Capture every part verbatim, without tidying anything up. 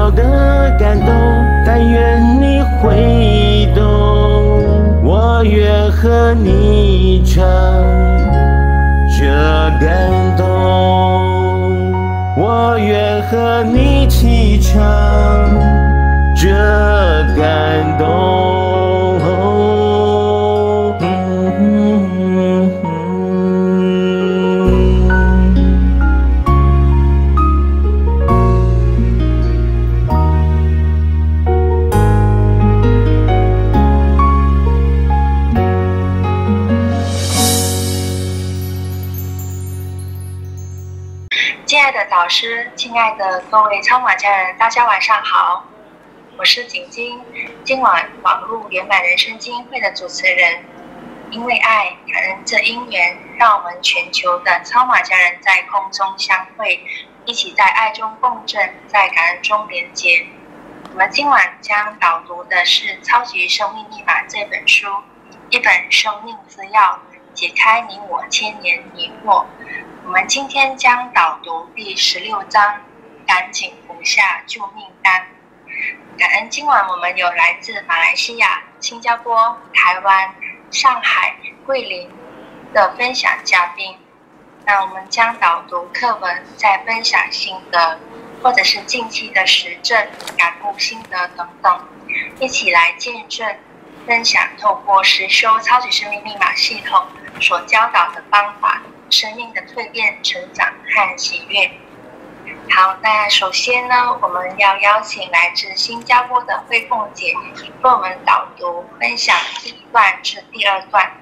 小的感动，但愿你会懂，我愿和你唱这感动，我愿和你一起唱这感动。 亲爱的导师，亲爱的各位超马家人，大家晚上好，我是景晶，今晚网络圆满人生基金会的主持人。因为爱，感恩这因缘，让我们全球的超马家人在空中相会，一起在爱中共振，在感恩中连结。我们今晚将导读的是《超级生命密码》这本书，一本生命之钥，解开你我千年迷惑。我们今天将导读第十六章，赶紧服下救命丹。感恩今晚我们有来自马来西亚、新加坡、台湾、上海、桂林的分享嘉宾。那我们将导读课文，再分享心得，或者是近期的实证、感悟心得等等，一起来见证、分享透过实修超级生命密码系统所教导的方法。生命的蜕变、成长和喜悦。好，那首先呢，我们要邀请来自新加坡的慧凤姐为我们导读分享第一段至第二段。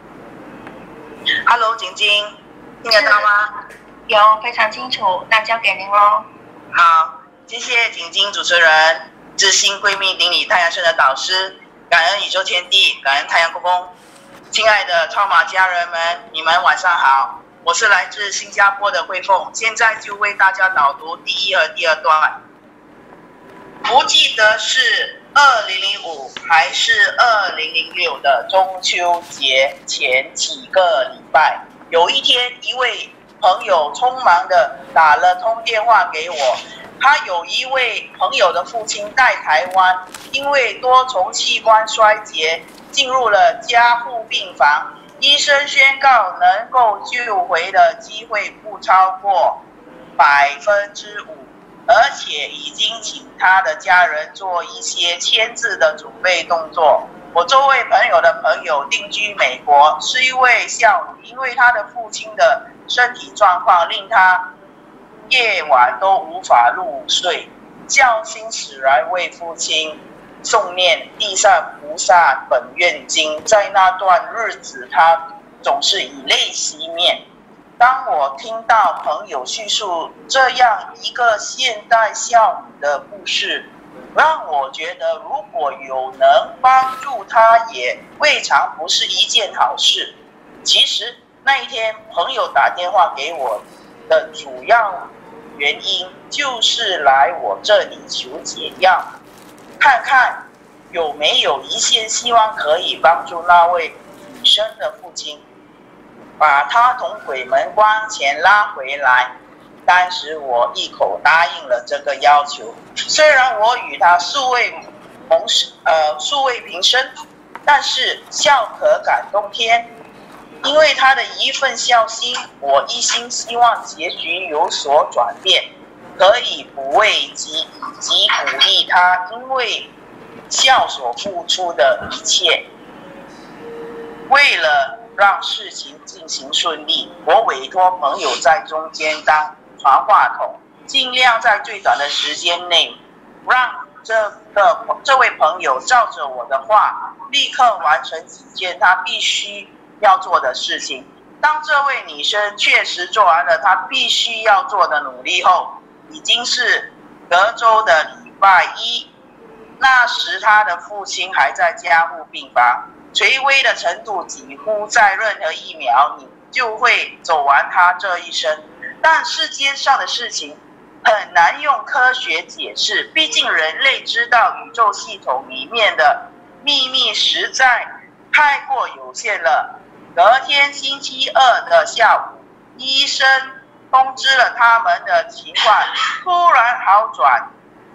Hello， 晶晶，听得到吗？ 有，非常清楚，那交给您喽。 好，谢谢晶晶主持人，知心闺蜜顶礼太阳神的导师，感恩宇宙天地，感恩太阳公公。亲爱的超马家人们，你们晚上好，我是来自新加坡的慧凤，现在就为大家导读第一和第二段。不记得是二零零五还是二零零六的中秋节前几个礼拜，有一天一位朋友匆忙的打了通电话给我，他有一位朋友的父亲在台湾，因为多重器官衰竭进入了加护病房，医生宣告能够救回的机会不超过百分之五，而且已经请他的家人做一些签字的准备动作。我这位朋友的朋友定居美国，是一位孝女，因为他的父亲的身体状况令他夜晚都无法入睡，教心使然为父亲诵念地上菩萨本愿经，在那段日子他总是以泪洗面。当我听到朋友叙述这样一个现代孝女的故事，让我觉得如果有能帮助他，也未尝不是一件好事。其实那一天朋友打电话给我的主要原因就是来我这里求解药，看看有没有一线希望可以帮助那位女生的父亲，把他从鬼门关前拉回来。当时我一口答应了这个要求，虽然我与他素未盟呃素未平生，但是孝可感动天。因为他的一份孝心，我一心希望结局有所转变，可以补慰及以及鼓励他因为孝所付出的一切。为了让事情进行顺利，我委托朋友在中间当传话筒，尽量在最短的时间内让这个这位朋友照着我的话立刻完成几件他必须要做的事情。当这位女生确实做完了她必须要做的努力后，已经是隔周的礼拜一。那时她的父亲还在加护病房，垂危的程度几乎在任何一秒你就会走完他这一生。但世间上的事情很难用科学解释，毕竟人类知道宇宙系统里面的秘密实在太过有限了。隔天星期二的下午，医生通知了他们的情况突然好转，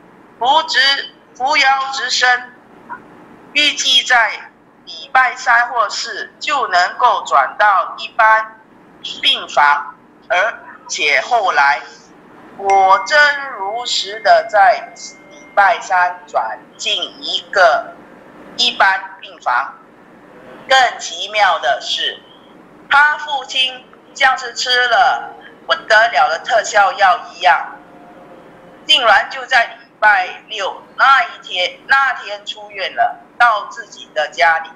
扶植扶摇直升，预计在礼拜三或四就能够转到一般病房，而且后来果真如实的在礼拜三转进一个一般病房。更奇妙的是，他父亲像是吃了不得了的特效药一样，竟然就在礼拜六那一天那天出院了，到自己的家里。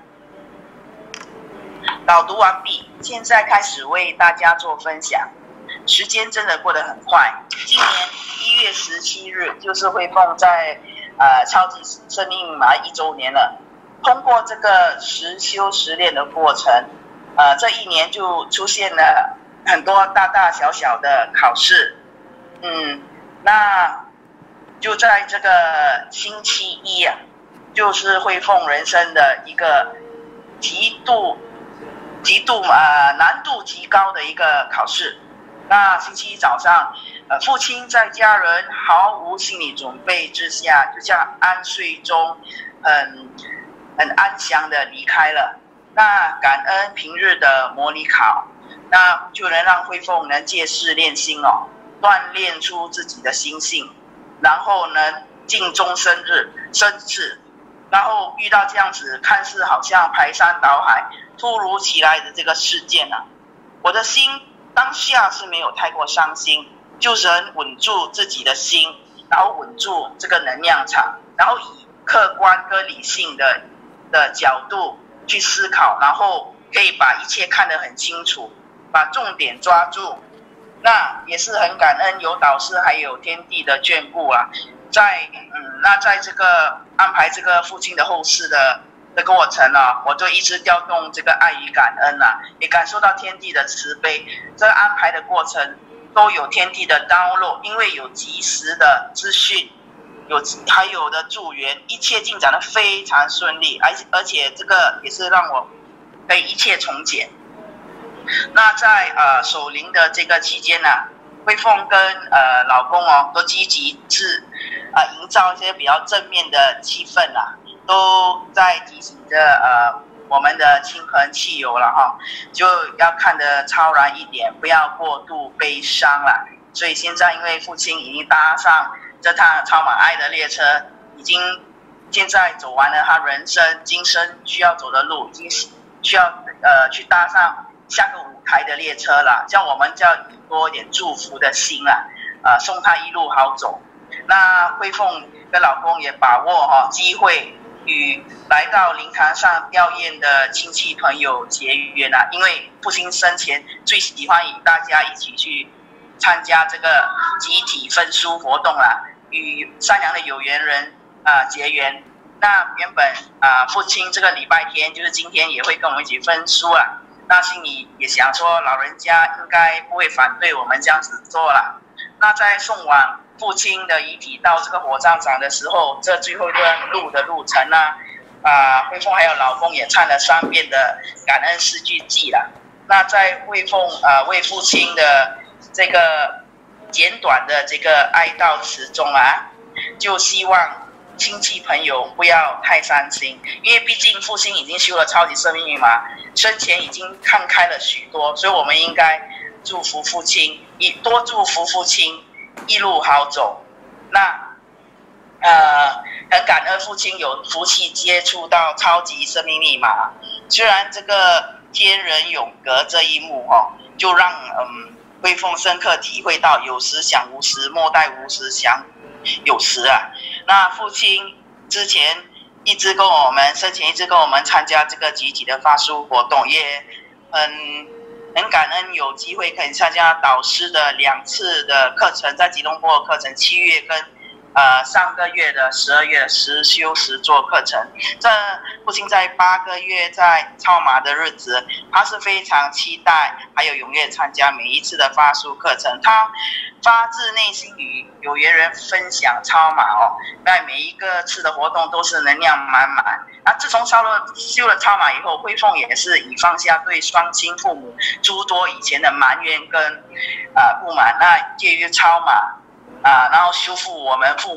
导读完毕，现在开始为大家做分享。时间真的过得很快，今年一月十七日就是慧凤在呃超级生命密码一周年了。通过这个实修实练的过程，呃，这一年就出现了很多大大小小的考试，嗯，那就在这个星期一啊，就是慧凤人生的一个极度、极度啊、呃、难度极高的一个考试。那星期一早上，呃，父亲在家人毫无心理准备之下，就像安睡中，很很安详的离开了。那感恩平日的模拟考，那就能让慧凤能借势练心哦，锻炼出自己的心性，然后能尽终身日生智。然后遇到这样子看似好像排山倒海、突如其来的这个事件啊，我的心当下是没有太过伤心，就是很稳住自己的心，然后稳住这个能量场，然后以客观跟理性的的角度去思考，然后可以把一切看得很清楚，把重点抓住。那也是很感恩有导师还有天地的眷顾啊，在嗯，那在这个安排这个父亲的后事的的过程啊，我就一直调动这个爱与感恩啊，也感受到天地的慈悲。这个安排的过程都有天地的 download， 因为有及时的资讯，有还有的助缘，一切进展得非常顺利，而而且这个也是让我可以一切从简。那在呃守灵的这个期间呢、啊，慧凤跟呃老公哦都积极是啊、呃、营造一些比较正面的气氛啦、啊，都在提醒着呃我们的亲朋戚友了哈，就要看得超然一点，不要过度悲伤了。所以现在因为父亲已经搭上这趟超马爱的列车，已经现在走完了他人生今生需要走的路，已经需要呃去搭上下个舞台的列车了。像我们就要以多一点祝福的心啊，呃送他一路好走。那慧凤跟老公也把握哈、哦、机会，与来到灵堂上吊唁的亲戚朋友结缘啊，因为父亲生前最喜欢与大家一起去参加这个集体分书活动啦，与善良的有缘人啊、呃、结缘。那原本啊、呃、父亲这个礼拜天就是今天也会跟我们一起分书啊，那心里也想说老人家应该不会反对我们这样子做啦。那在送往父亲的遗体到这个火葬场的时候，这最后一段路的路程呢、啊，啊，慧凤还有老公也唱了三遍的感恩四句偈啦。那在慧凤啊为父亲的这个简短的这个哀悼词中啊，就希望亲戚朋友不要太伤心，因为毕竟父亲已经修了超级生命密码，生前已经看开了许多，所以我们应该祝福父亲，多祝福父亲一路好走。那呃，很感恩父亲有福气接触到超级生命密码，虽然这个天人永隔这一幕哦，就让嗯慧凤深刻体会到有时想无时，莫待无时想有时啊。那父亲之前一直跟我们生前一直跟我们参加这个集体的发书活动，也很很感恩有机会可以参加导师的两次的课程，在吉隆坡的课程，七月跟呃上个月的十二月的实修实做课程。这父亲在八个月在超马的日子，他是非常期待还有踊跃参加每一次的发书课程，他发自内心与有缘人分享超马哦，在每一个次的活动都是能量满满。那自从修了修了超马以后，慧凤也是已放下对双亲父母诸多以前的埋怨跟啊、呃、不满，那介于超马啊，然后修复我们父母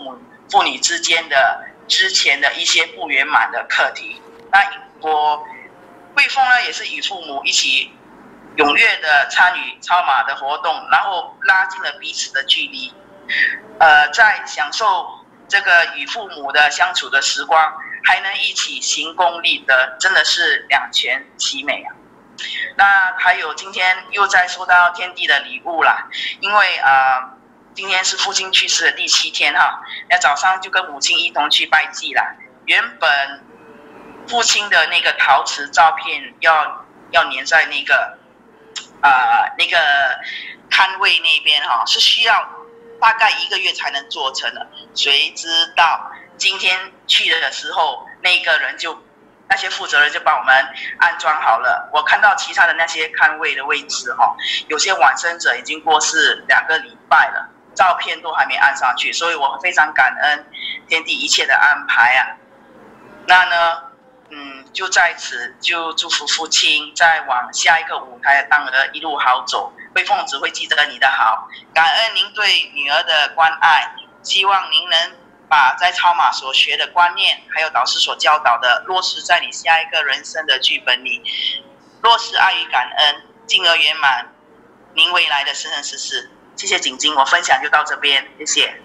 父女之间的之前的一些不圆满的课题。那我慧凤呢，也是与父母一起踊跃的参与超马的活动，然后拉近了彼此的距离。呃，在享受这个与父母的相处的时光，还能一起行功立德，真的是两全其美啊。那还有今天又在收到天地的礼物啦，因为呃今天是父亲去世的第七天哈，那早上就跟母亲一同去拜祭啦。原本父亲的那个陶瓷照片要要粘在那个啊、呃、那个龛位那边哈，是需要大概一个月才能做成的。谁知道今天去的时候，那个人就那些负责人就帮我们安装好了。我看到其他的那些龛位的位置哈，有些往生者已经过世两个礼拜了，照片都还没安上去，所以我非常感恩天地一切的安排啊。那呢，嗯，就在此就祝福父亲在往下一个舞台的当儿一路好走，慧凤只会记得你的好，感恩您对女儿的关爱，希望您能把在超马所学的观念，还有导师所教导的，落实在你下一个人生的剧本里，落实爱与感恩，进而圆满您未来的生生世世。谢谢景晶，我分享就到这边，谢谢。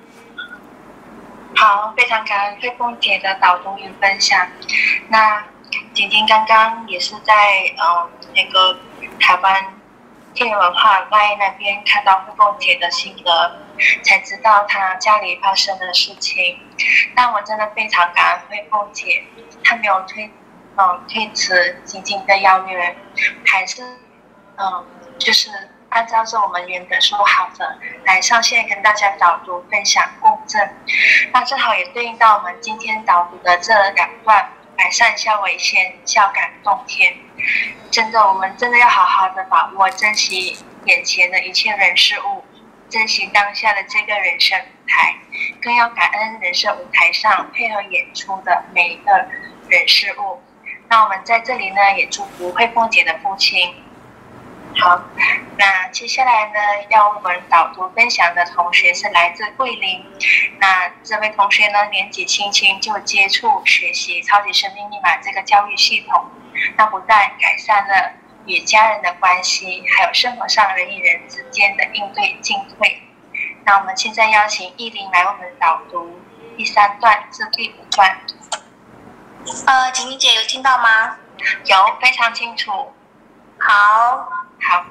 好，非常感恩慧凤姐的导读与分享。那景晶刚刚也是在呃那个台湾天元文化 Y A 那边看到慧凤姐的心得，才知道她家里发生的事情。但我真的非常感恩慧凤姐，她没有推嗯、呃、推辞景晶的邀约，还是嗯、呃、就是按照着我们原本说好的来上线跟大家导读分享共振。那正好也对应到我们今天导读的这两段，百善孝为先，孝感动天。真的，我们真的要好好的把握珍惜眼前的一切人事物，珍惜当下的这个人生舞台，更要感恩人生舞台上配合演出的每一个人事物。那我们在这里呢，也祝福慧凤姐的父亲。好，那接下来呢，要我们导读分享的同学是来自桂林。那这位同学呢，年纪轻轻就接触学习超级生命密码这个教育系统，那不但改善了与家人的关系，还有生活上人与人之间的应对进退。那我们现在邀请依林来为我们导读第三段至第五段。 呃，景妮姐有听到吗？ 有，非常清楚。 好。 好，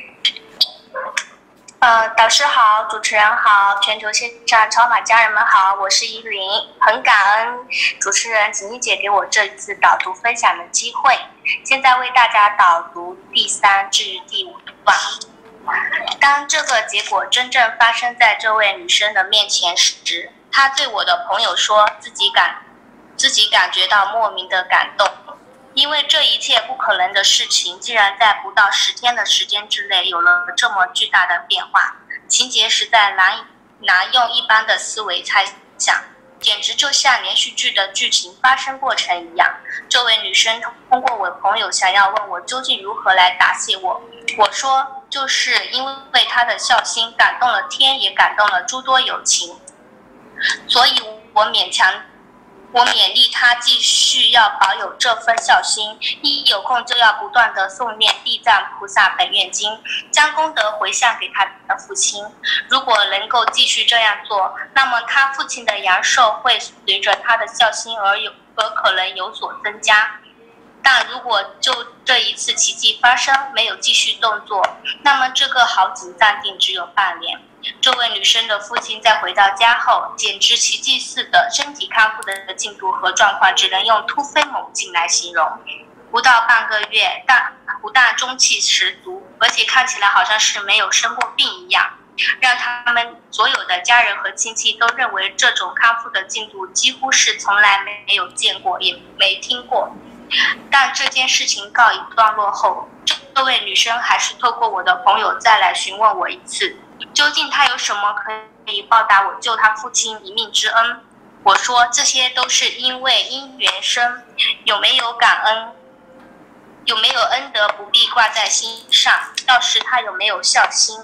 呃，导师好，主持人好，全球线上超马家人们好，我是依林，很感恩主持人景妮姐给我这一次导读分享的机会。现在为大家导读第三至第五段。当这个结果真正发生在这位女生的面前时，她对我的朋友说，自己感自己感觉到莫名的感动。因为这一切不可能的事情，竟然在不到十天的时间之内有了这么巨大的变化，情节实在难难用一般的思维猜想，简直就像连续剧的剧情发生过程一样。这位女生通过我朋友想要问我究竟如何来答谢我，我说就是因为她的孝心感动了天，也感动了诸多有情，所以我勉强。我勉励他继续要保有这份孝心，一有空就要不断地诵念地藏菩萨本愿经，将功德回向给他的父亲。如果能够继续这样做，那么他父亲的阳寿会随着他的孝心而有而可能有所增加。但如果就这一次奇迹发生，没有继续动作，那么这个好景暂定只有半年。这位女生的父亲在回到家后，简直奇迹似的身体康复的进度和状况，只能用突飞猛进来形容。不到半个月，但不但中气十足，而且看起来好像是没有生过病一样，让他们所有的家人和亲戚都认为这种康复的进度几乎是从来没有见过，也没听过。但这件事情告一段落后，这位女生还是透过我的朋友再来询问我一次，究竟她有什么可以报答我救她父亲一命之恩。我说这些都是因为因缘生，有没有感恩，有没有恩德不必挂在心上，倒是她有没有孝心。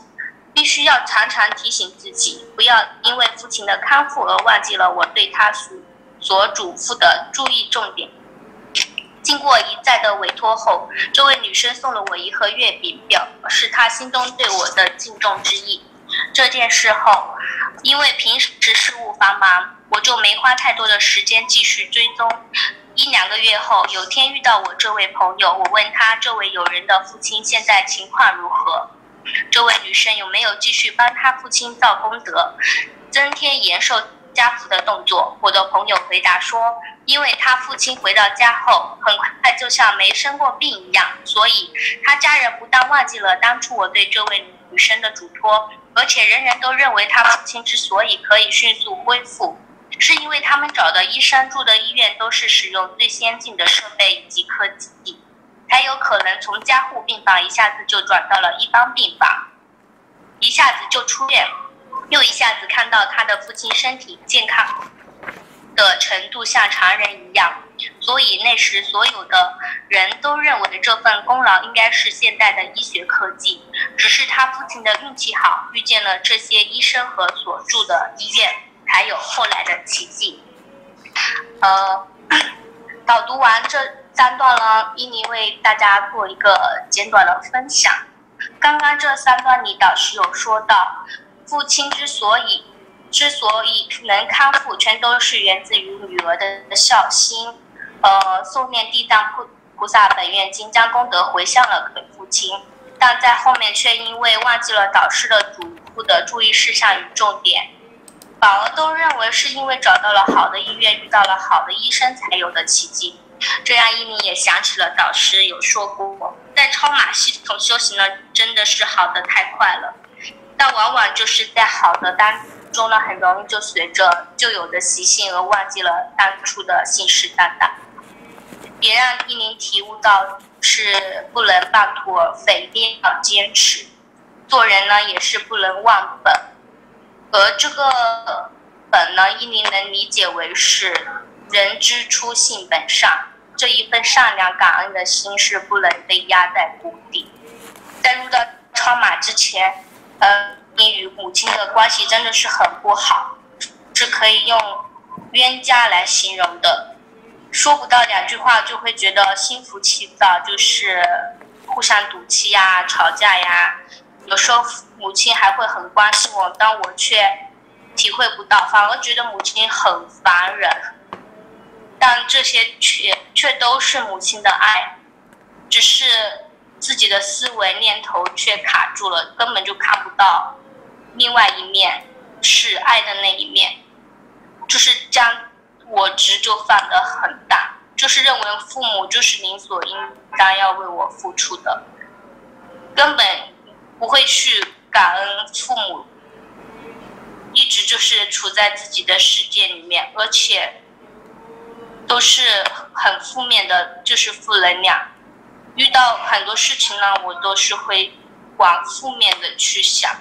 必须要常常提醒自己，不要因为父亲的康复而忘记了我对他所所嘱咐的注意重点。经过一再的委托后，这位女生送了我一盒月饼，表示她心中对我的敬重之意。这件事后，因为平时事务繁忙，我就没花太多的时间继续追踪。一两个月后，有天遇到我这位朋友，我问他这位友人的父亲现在情况如何，这位女生有没有继续帮他父亲造功德，增添延寿家福的动作。我的朋友回答说，因为他父亲回到家后很快就像没生过病一样，所以他家人不但忘记了当初我对这位女生的嘱托，而且人人都认为他父亲之所以可以迅速恢复，是因为他们找的医生住的医院都是使用最先进的设备以及科技，才有可能从加护病房一下子就转到了一般病房，一下子就出院，又一下子看到他的父亲身体健康的程度像常人一样，所以那时所有的人都认为这份功劳应该是现代的医学科技，只是他父亲的运气好，遇见了这些医生和所住的医院，才有后来的奇迹。呃，导读完这三段呢，伊妮为大家做一个简短的分享。刚刚这三段里，导师有说到，父亲之所以之所以能康复，全都是源自于女儿的孝心。呃，诵念地藏菩菩萨本愿经，将功德回向了给父亲，但在后面却因为忘记了导师的嘱咐的注意事项与重点，反而都认为是因为找到了好的医院，遇到了好的医生才有的奇迹。这样伊妮也想起了导师有说过，在超马系统修行呢，真的是好的太快了，但往往就是在好的当中呢，很容易就随着旧有的习性而忘记了当初的信誓旦旦。也让伊妮体悟到是不能半途而废，一定要坚持。做人呢也是不能忘本，而这个本呢，伊妮能理解为是人之初性本善，这一份善良感恩的心是不能被压在谷底。在入到超马之前，呃，你与母亲的关系真的是很不好，是可以用冤家来形容的。说不到两句话就会觉得心浮气躁，就是互相赌气呀、吵架呀。有时候母亲还会很关心我，但我却体会不到，反而觉得母亲很烦人。但这些却却都是母亲的爱，只是自己的思维念头却卡住了，根本就看不到另外一面，是爱的那一面，就是将我执就放得很大，就是认为父母就是理所应当要为我付出的，根本不会去感恩父母，一直就是处在自己的世界里面，而且都是很负面的，就是负能量。遇到很多事情呢，我都是会往负面的去想，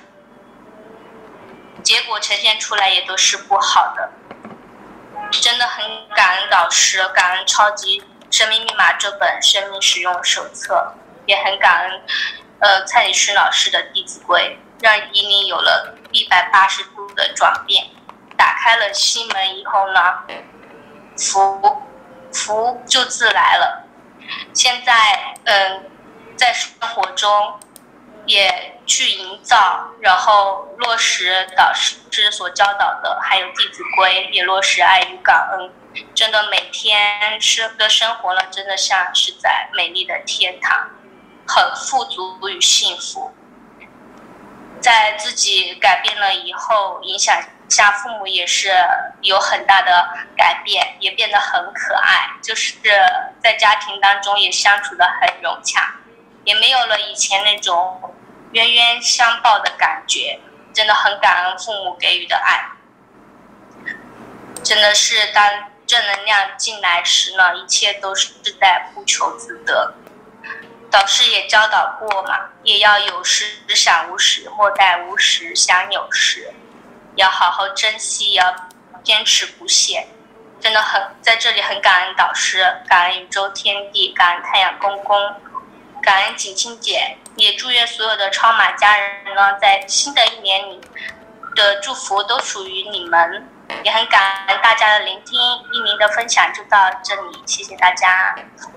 结果呈现出来也都是不好的。真的很感恩导师，感恩超级生命密码这本生命使用手册，也很感恩呃蔡礼勋老师的弟子规，让伊妮有了一百八十度的转变。打开了心门以后呢，福福就自来了。现在嗯，在生活中也去营造，然后落实导师所教导的，还有弟子规，也落实爱与感恩。真的每天生的生活呢，真的像是在美丽的天堂，很富足与幸福。在自己改变了以后，影响下父母也是有很大的改变，也变得很可爱，就是在家庭当中也相处得很融洽，也没有了以前那种冤冤相报的感觉。真的很感恩父母给予的爱，真的是当正能量进来时呢，一切都是在不求自得。导师也教导过嘛，也要有时想无时，莫待无时想有时，要好好珍惜，要坚持不懈。真的很在这里很感恩导师，感恩宇宙天地，感恩太阳公公，感恩景清姐也祝愿所有的超马家人呢，在新的一年里的祝福都属于你们。也很感恩大家的聆听，一鸣的分享就到这里，谢谢大家。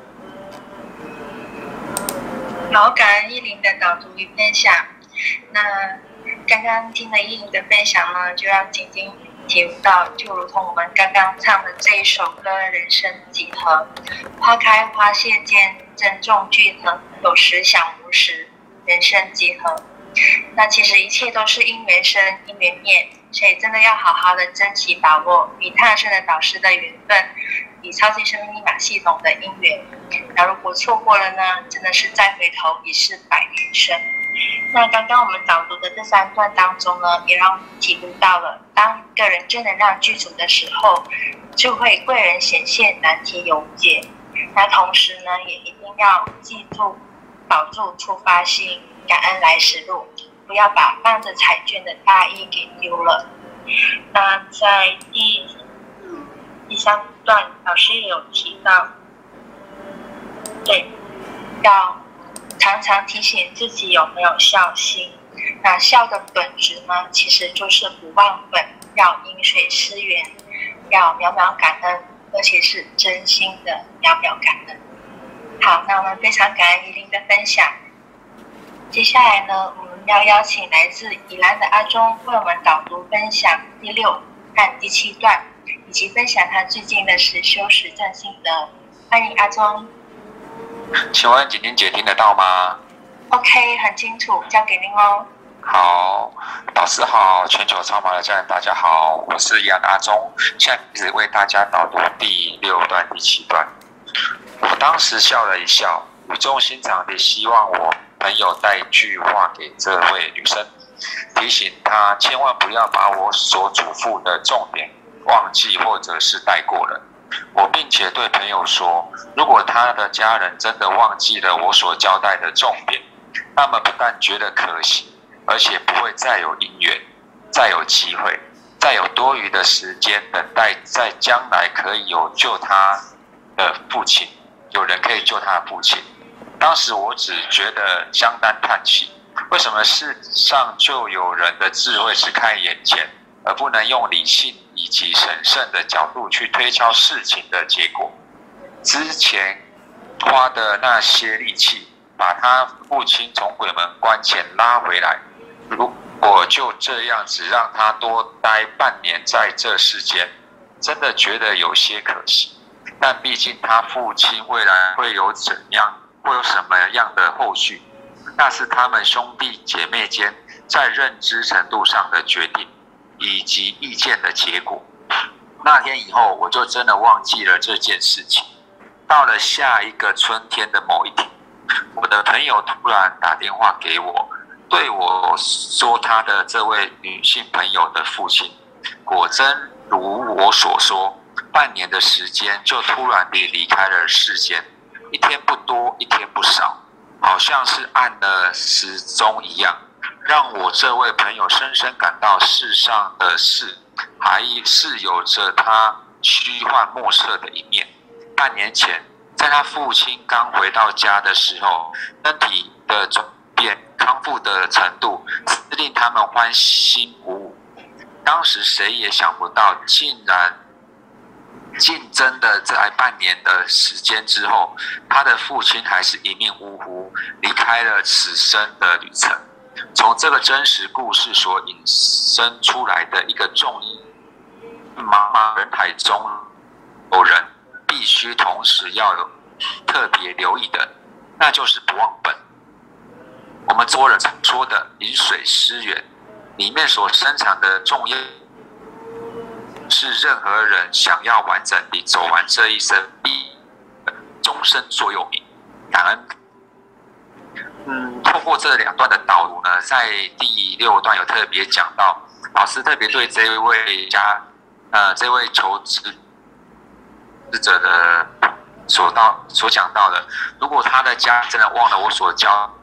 好，感恩依林的导读与分享。那刚刚听了依林的分享呢，就让晶晶体悟到，就如同我们刚刚唱的这一首歌《人生几何》，花开花谢间，珍重聚合，有时想无时，人生几何。那其实一切都是因缘生，因缘灭，所以真的要好好的珍惜把握与太阳升的导师的缘分，与超级生命密码系统的因缘。那如果错过了呢，真的是再回头已是百年身。那刚刚我们导读的这三段当中呢，也让我们体悟到了，当一个人正能量具足的时候，就会贵人显现，难题有解。那同时呢，也一定要记住保住出发心，感恩来时路，不要把放着彩券的大意给丢了。那在第第三段，老师也有提到，对，要常常提醒自己有没有孝心。那孝的本质呢，其实就是不忘本，要饮水思源，要秒秒感恩，而且是真心的秒秒感恩。好，那我们非常感恩依林的分享。接下来呢，我们要邀请来自宜兰的阿忠为我们导读分享第六和第七段，以及分享他最近的实修实证心得。欢迎阿忠。 请问景玲姐听得到吗 ？OK， 很清楚，交给您哦。 好，导师好，全球超马的家人大家好，我是宜兰阿忠，现在开始为大家导读第六段、第七段。我当时笑了一笑，语重心长地希望我朋友带一句话给这位女生，提醒她千万不要把我所嘱咐的重点忘记或者是带过了。我并且对朋友说，如果他的家人真的忘记了我所交代的重点，那么不但觉得可惜，而且不会再有因缘，再有机会，再有多余的时间等待在将来可以有救他的父亲，有人可以救他的父亲。当时我只觉得相当叹气，为什么世上就有人的智慧只看眼前，而不能用理性以及审慎的角度去推敲事情的结果？之前花的那些力气把他父亲从鬼门关前拉回来，如果就这样只让他多待半年在这世间，真的觉得有些可惜。但毕竟他父亲未来会有怎样，会有什么样的后续，那是他们兄弟姐妹间在认知程度上的决定以及意见的结果。那天以后，我就真的忘记了这件事情。到了下一个春天的某一天，我的朋友突然打电话给我，对我说他的这位女性朋友的父亲，果真如我所说，半年的时间就突然地离开了世间，一天不多，一天不少，好像是按了时钟一样，让我这位朋友深深感到世上的事还是有着他虚幻莫测的一面。半年前，在他父亲刚回到家的时候，身体的转变、康复的程度，令他们欢欣鼓舞。当时谁也想不到，竟然竞争的在半年的时间之后，他的父亲还是一命呜呼，离开了此生的旅程。从这个真实故事所引申出来的一个重义，茫茫人海中有人必须同时要有特别留意的，那就是不忘本。我们中国人常说的饮水思源，里面所深藏的重要是任何人想要完整地走完这一生，终身座右铭。感恩。嗯，透过这两段的导读呢，在第六段有特别讲到，老师特别对这位家，呃，这位求职者的所到所讲到的，如果他的家真的忘了我所教，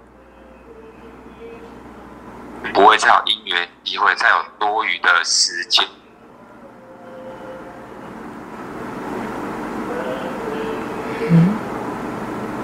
不会再有因缘机会，再有多余的时间。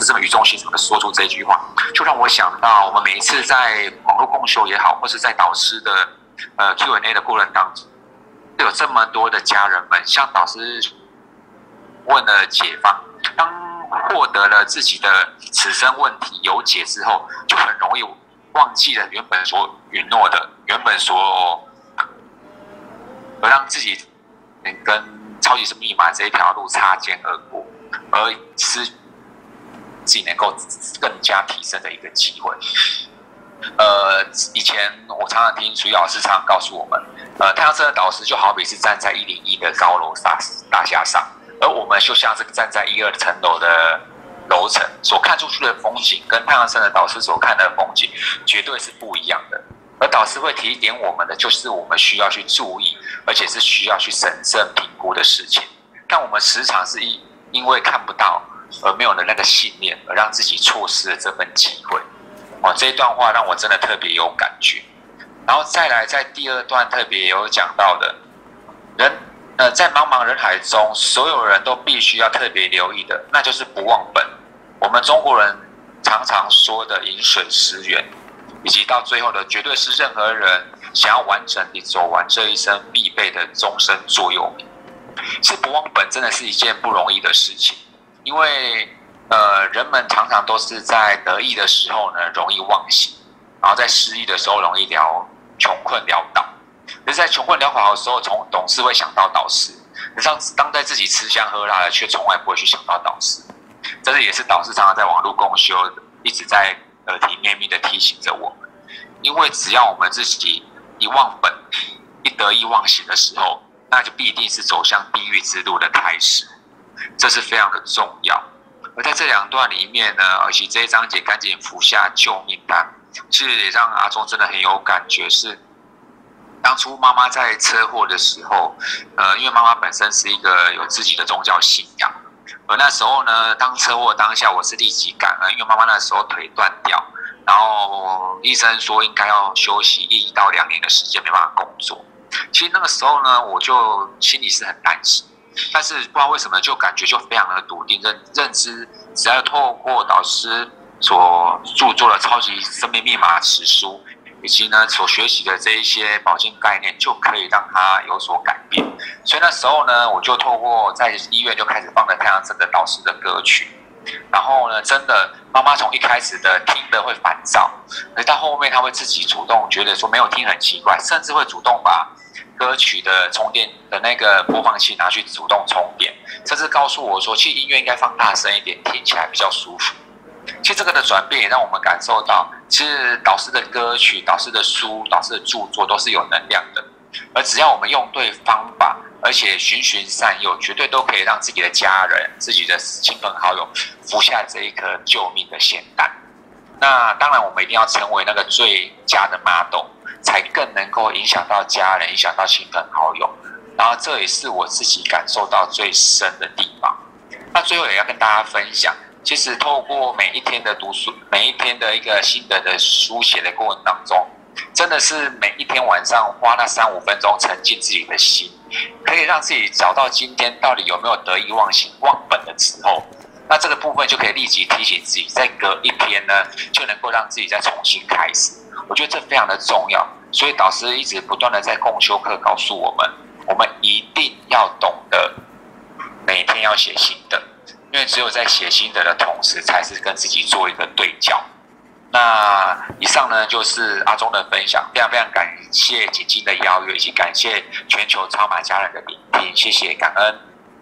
是这么语重心长的说出这句话，就让我想到我们每一次在网络共修也好，或是在导师的呃 Q and A 的过程当中，有这么多的家人们向导师问了解放，当获得了自己的此生问题有解之后，就很容易忘记了原本所允诺的，原本所而让自己跟超级生命密码这一条路擦肩而过，而失自己能够更加提升的一个机会。呃，以前我常常听楚老师常常告诉我们，呃，太阳升的导师就好比是站在一零一的高楼大大厦上，而我们就像是站在一二层楼的楼层，所看出去的风景跟太阳升的导师所看的风景绝对是不一样的。而导师会提点我们的，就是我们需要去注意，而且是需要去审慎评估的事情。但我们时常是因因为看不到而没有了那个信念，而让自己错失了这份机会。哦，这一段话让我真的特别有感觉。然后再来，在第二段特别有讲到的，人呃，在茫茫人海中，所有人都必须要特别留意的，那就是不忘本。我们中国人常常说的饮水思源，以及到最后的，绝对是任何人想要完整地走完这一生必备的终身座右铭。是不忘本，真的是一件不容易的事情，因为呃，人们常常都是在得意的时候呢，容易忘形，然后在失意的时候容易潦穷困潦倒。可是在穷困潦倒的时候，从总是会想到导师；可是当在自己吃香喝辣的，却从来不会去想到导师。这是也是导师常常在网络共修，一直在耳提面命的提醒着我们。因为只要我们自己一忘本、一得意忘形的时候，那就必定是走向地狱之路的开始。这是非常的重要。而在这两段里面呢，而且这一章节赶紧服下救命丹，其实也让阿忠真的很有感觉是。当初妈妈在车祸的时候，呃，因为妈妈本身是一个有自己的宗教信仰，而那时候呢，当车祸当下，我是立即感恩，因为妈妈那时候腿断掉，然后医生说应该要休息一到两年的时间，没办法工作。其实那个时候呢，我就心里是很担心，但是不知道为什么就感觉就非常的笃定，认认知只要透过导师所著作的《超级生命密码》词书。以及呢，所学习的这一些保健概念，就可以让它有所改变。所以那时候呢，我就透过在医院就开始放了太阳升的导师的歌曲。然后呢，真的妈妈从一开始的听的会烦躁，可是到后面她会自己主动觉得说没有听很奇怪，甚至会主动把歌曲的充电的那个播放器拿去主动充电，甚至告诉我说，其实音乐应该放大声一点，听起来比较舒服。其实这个的转变也让我们感受到，其实导师的歌曲、导师的书、导师的著作都是有能量的，而只要我们用对方法，而且循循善诱，绝对都可以让自己的家人、自己的亲朋好友服下这一颗救命的仙丹。那当然，我们一定要成为那个最佳的 model， 才更能够影响到家人、影响到亲朋好友。然后这也是我自己感受到最深的地方。那最后也要跟大家分享。其实透过每一天的读书，每一天的一个心得的书写的过程当中，真的是每一天晚上花那三五分钟沉浸自己的心，可以让自己找到今天到底有没有得意忘形忘本的时候，那这个部分就可以立即提醒自己，再隔一天呢，就能够让自己再重新开始。我觉得这非常的重要，所以导师一直不断的在共修课告诉我们，我们一定要懂得每天要写心得。因为只有在写心得的同时，才是跟自己做一个对焦。那以上呢，就是阿忠的分享，非常非常感谢景晶的邀约，以及感谢全球超马家人的聆听，谢谢，感恩。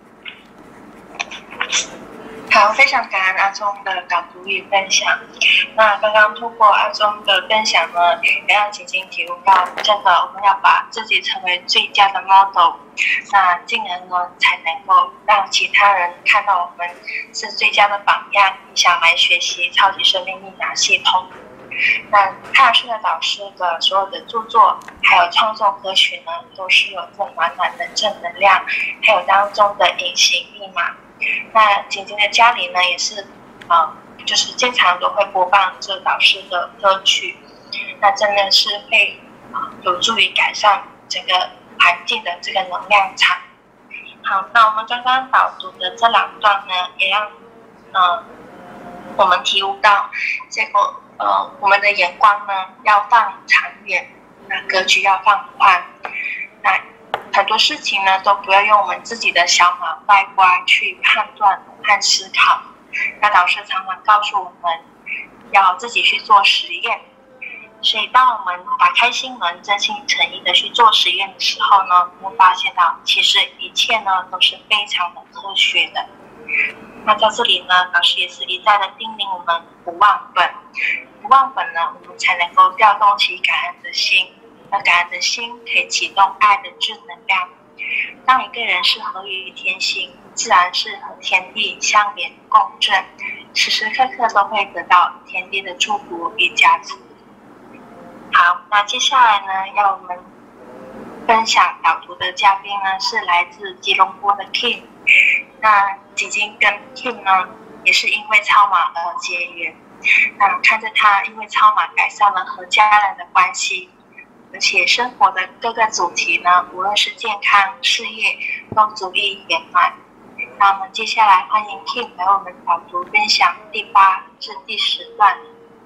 好，非常感恩阿忠的导读与分享。那刚刚通过阿忠的分享呢，也让景晶体悟到，真的我们要把自己成为最佳的 model， 那进而呢才能够让其他人看到我们是最佳的榜样，想来学习超级生命密码系统。那太阳升的导师的所有的著作还有创作歌曲呢，都是有这满满的正能量，还有当中的隐形密码。那景晶的家里呢，也是，呃，就是经常都会播放这导师的歌曲，那真的是会，呃，有助于改善整个环境的这个能量场。好，那我们刚刚导读的这两段呢，也让，呃， 我们体悟到，结果呃，我们的眼光呢要放长远，那格局要放宽，那很多事情呢都不要用我们自己的小脑袋瓜去判断和思考。那老师常常告诉我们，要自己去做实验。所以当我们打开心门，真心诚意的去做实验的时候呢，我们发现到其实一切呢都是非常的科学的。那在这里呢，老师也是一再的叮咛我们不忘本，不忘本呢，我们才能够调动起感恩的心。那感恩的心可以启动爱的正能量。当一个人是合于天心，自然是和天地相连共振，时时刻刻都会得到天地的祝福与加持。好，那接下来呢，要我们分享导读的嘉宾呢，是来自吉隆坡的 Kim。那仅仅跟 Kim 呢，也是因为超马而结缘。那看着他因为超马改善了和家人的关系，而且生活的各个主题呢，无论是健康、事业，都足以圆满。那我们接下来欢迎 Kim 来我们导读分享第八至第十段。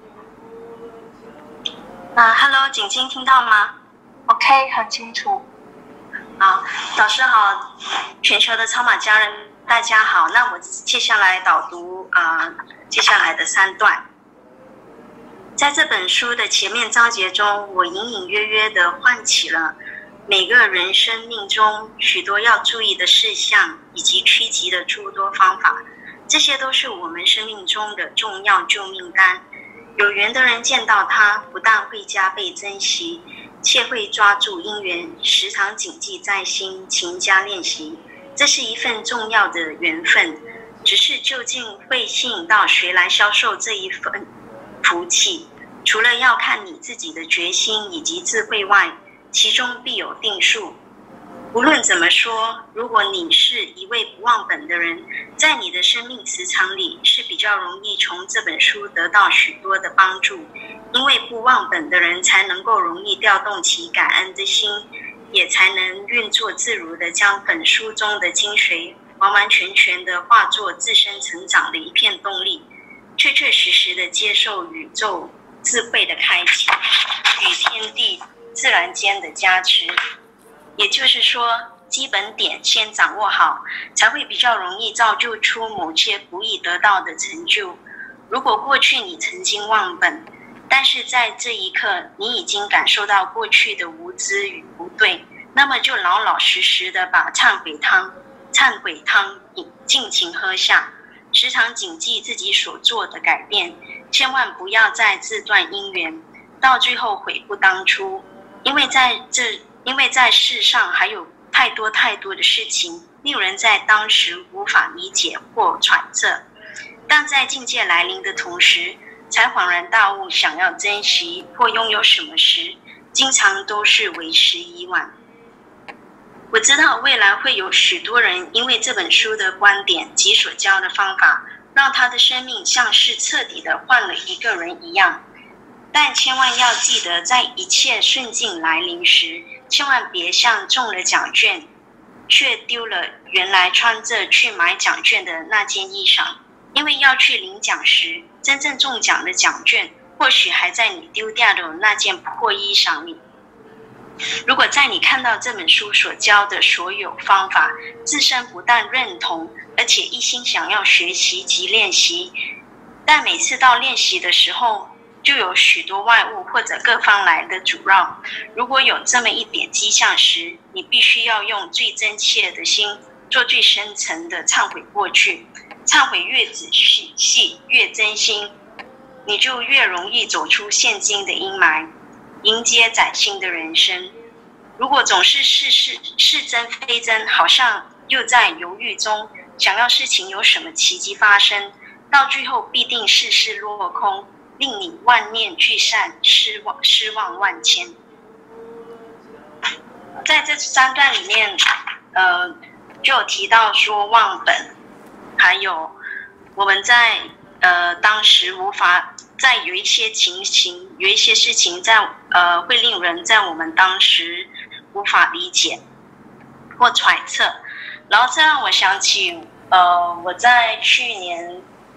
啊 ，Hello， 景晶听到吗 ？OK， 很清楚。 好，导师好，全球的超马家人大家好。那我接下来导读啊、呃，接下来的三段。在这本书的前面章节中，我隐隐约约地唤起了每个人生命中许多要注意的事项，以及趋吉的诸多方法。这些都是我们生命中的重要救命单。有缘的人见到它，不但会加倍珍惜，且会抓住因缘，时常谨记在心，勤加练习。这是一份重要的缘分，只是究竟会吸引到谁来销售这一份福气，除了要看你自己的决心以及智慧外，其中必有定数。无论怎么说，如果你是一位不忘本的人，在你的生命磁场里是比较容易从这本书得到许多的帮助，因为不忘本的人才能够容易调动起感恩之心，也才能运作自如地将本书中的精髓完完全全地化作自身成长的一片动力，确确实实地接受宇宙智慧的开启与天地自然间的加持。也就是说，基本点先掌握好，才会比较容易造就出某些不易得到的成就。如果过去你曾经忘本，但是在这一刻你已经感受到过去的无知与不对，那么就老老实实的把忏悔汤忏悔汤尽情喝下，时常谨记自己所做的改变，千万不要再自断因缘，到最后悔不当初。因为在这因为在世上还有太多太多的事情令人在当时无法理解或揣测，但在境界来临的同时，才恍然大悟，想要珍惜或拥有什么时，经常都是为时已晚。我知道未来会有许多人因为这本书的观点及所教的方法，让他的生命像是彻底的换了一个人一样。但千万要记得，在一切顺境来临时，千万别像中了奖券，却丢了原来穿着去买奖券的那件衣裳。因为要去领奖时，真正中奖的奖券或许还在你丢掉的那件破衣裳里。如果在你看到这本书所教的所有方法，自身不但认同，而且一心想要学习及练习，但每次到练习的时候，就有许多外物或者各方来的阻扰。如果有这么一点迹象时，你必须要用最真切的心，做最深层的忏悔过去。忏悔越仔细，越真心，你就越容易走出现今的阴霾，迎接崭新的人生。如果总是是是是真非真，好像又在犹豫中，想要事情有什么奇迹发生，到最后必定事事落空，令你万念俱散，失望失望万千。在这三段里面，呃，就有提到说忘本，还有我们在呃当时无法，在有一些情形，有一些事情在呃会令人在我们当时无法理解或揣测，然后这让我想起呃我在去年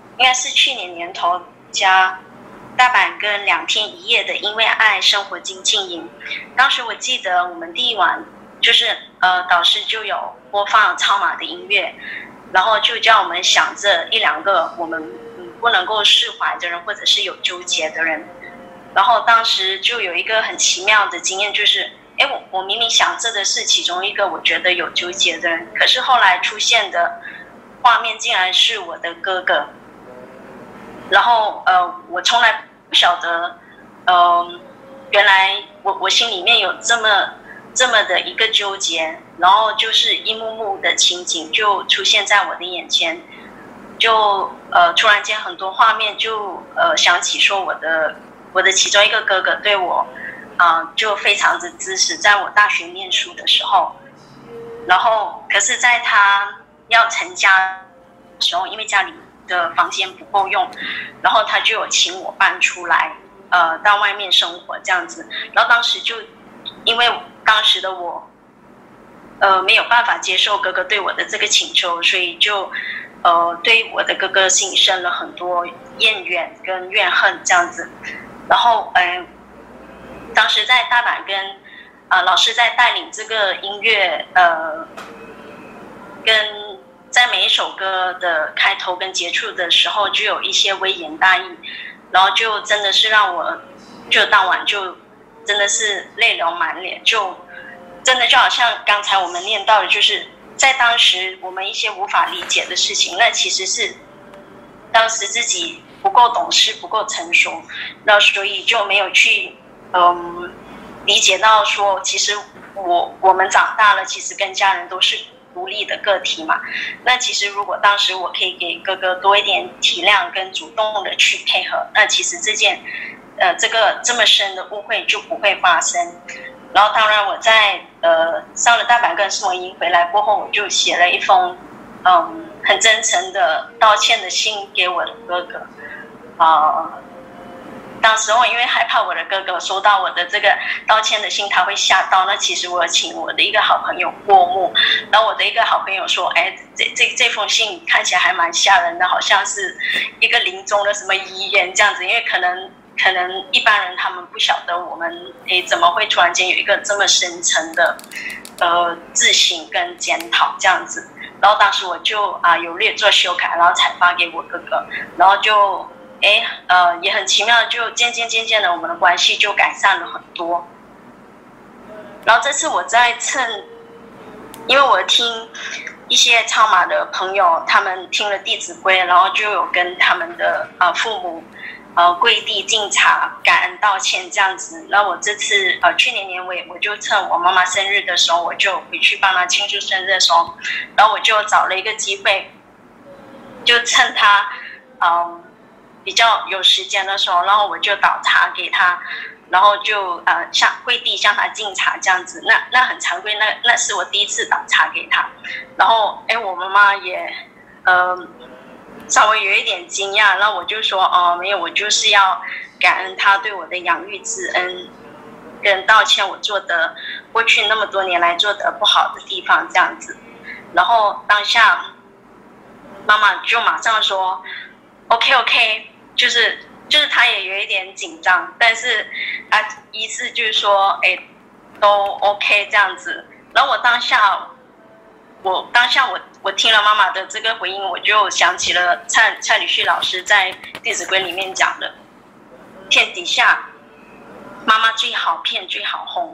应该是去年年头加大阪跟两天一夜的因为爱生活精进营。当时我记得我们第一晚就是呃导师就有播放超马的音乐，然后就叫我们想着一两个我们不能够释怀的人，或者是有纠结的人。然后当时就有一个很奇妙的经验，就是哎，我我明明想着的是其中一个我觉得有纠结的人，可是后来出现的画面竟然是我的哥哥。然后呃，我从来不晓得，呃，原来我我心里面有这么这么的一个纠结，然后就是一幕幕的情景就出现在我的眼前，就呃突然间很多画面就呃想起说我的我的其中一个哥哥对我啊、呃、就非常的支持，在我大学念书的时候，然后可是在他要成家的时候，因为家里的房间不够用，然后他就有请我搬出来，呃，到外面生活这样子。然后当时就因为当时的我，呃，没有办法接受哥哥对我的这个请求，所以就呃对我的哥哥心里生了很多怨怨跟怨恨这样子。然后呃，当时在大阪跟呃老师在带领这个音乐，呃，跟在每一首歌的开头跟结束的时候，就有一些微言大义，然后就真的是让我，就当晚就真的是泪流满脸，就真的就好像刚才我们念到的，就是在当时我们一些无法理解的事情，那其实是当时自己不够懂事、不够成熟，然后所以就没有去嗯理解到说，其实我我们长大了，其实跟家人都是独立的个体嘛。那其实如果当时我可以给哥哥多一点体谅跟主动的去配合，那其实这件呃这个这么深的误会就不会发生。然后当然我在呃上了大阪跟圣文营回来过后，我就写了一封嗯很真诚的道歉的信给我的哥哥。啊、呃当时我因为害怕我的哥哥收到我的这个道歉的信他会吓到，那其实我请我的一个好朋友过目，然后我的一个好朋友说，哎，这这这封信看起来还蛮吓人的，好像是一个临终的什么遗言这样子，因为可能可能一般人他们不晓得我们哎怎么会突然间有一个这么深层的呃自省跟检讨这样子，然后当时我就啊、呃、有略做修改，然后才发给我哥哥，然后就。哎，呃，也很奇妙，就渐渐渐渐的，我们的关系就改善了很多。然后这次我在趁，因为我听一些超马的朋友，他们听了《弟子规》，然后就有跟他们的呃父母呃跪地敬茶、感恩道歉这样子。然后我这次呃去年年尾，我就趁我妈妈生日的时候，我就回去帮她庆祝生日的时候，然后我就找了一个机会，就趁她嗯。呃比较有时间的时候，然后我就倒茶给他，然后就呃向跪地向他敬茶这样子。那那很常规，那那是我第一次倒茶给他。然后哎，我妈妈也呃稍微有一点惊讶，然后我就说哦、呃、没有，我就是要感恩他对我的养育之恩，跟道歉我做的过去那么多年来做的不好的地方这样子。然后当下妈妈就马上说 OK OK。就是就是他也有一点紧张，但是啊，意思就是说，哎，都 OK 这样子。然后我当下，我当下我我听了妈妈的这个回应，我就想起了蔡蔡礼旭老师在《弟子规》里面讲的，天底下妈妈最好骗最好哄。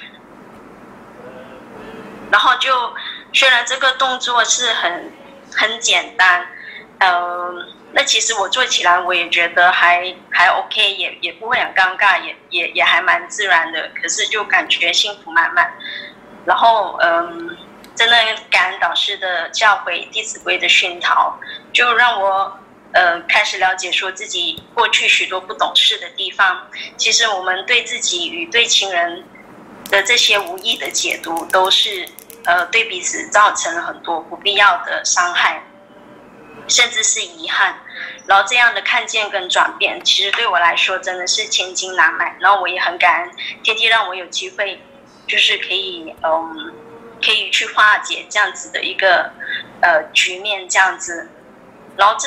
然后就虽然这个动作是很很简单，呃。那其实我做起来我也觉得还还 OK， 也也不会很尴尬，也也也还蛮自然的。可是就感觉幸福满满。然后嗯，真的感恩导师的教诲、《弟子规》的熏陶，就让我呃开始了解说自己过去许多不懂事的地方。其实我们对自己与对亲人的这些无意的解读，都是呃对彼此造成了很多不必要的伤害。甚至是遗憾，然后这样的看见跟转变，其实对我来说真的是千金难买。然后我也很感恩天地让我有机会，就是可以嗯，可以去化解这样子的一个呃局面这样子。然后这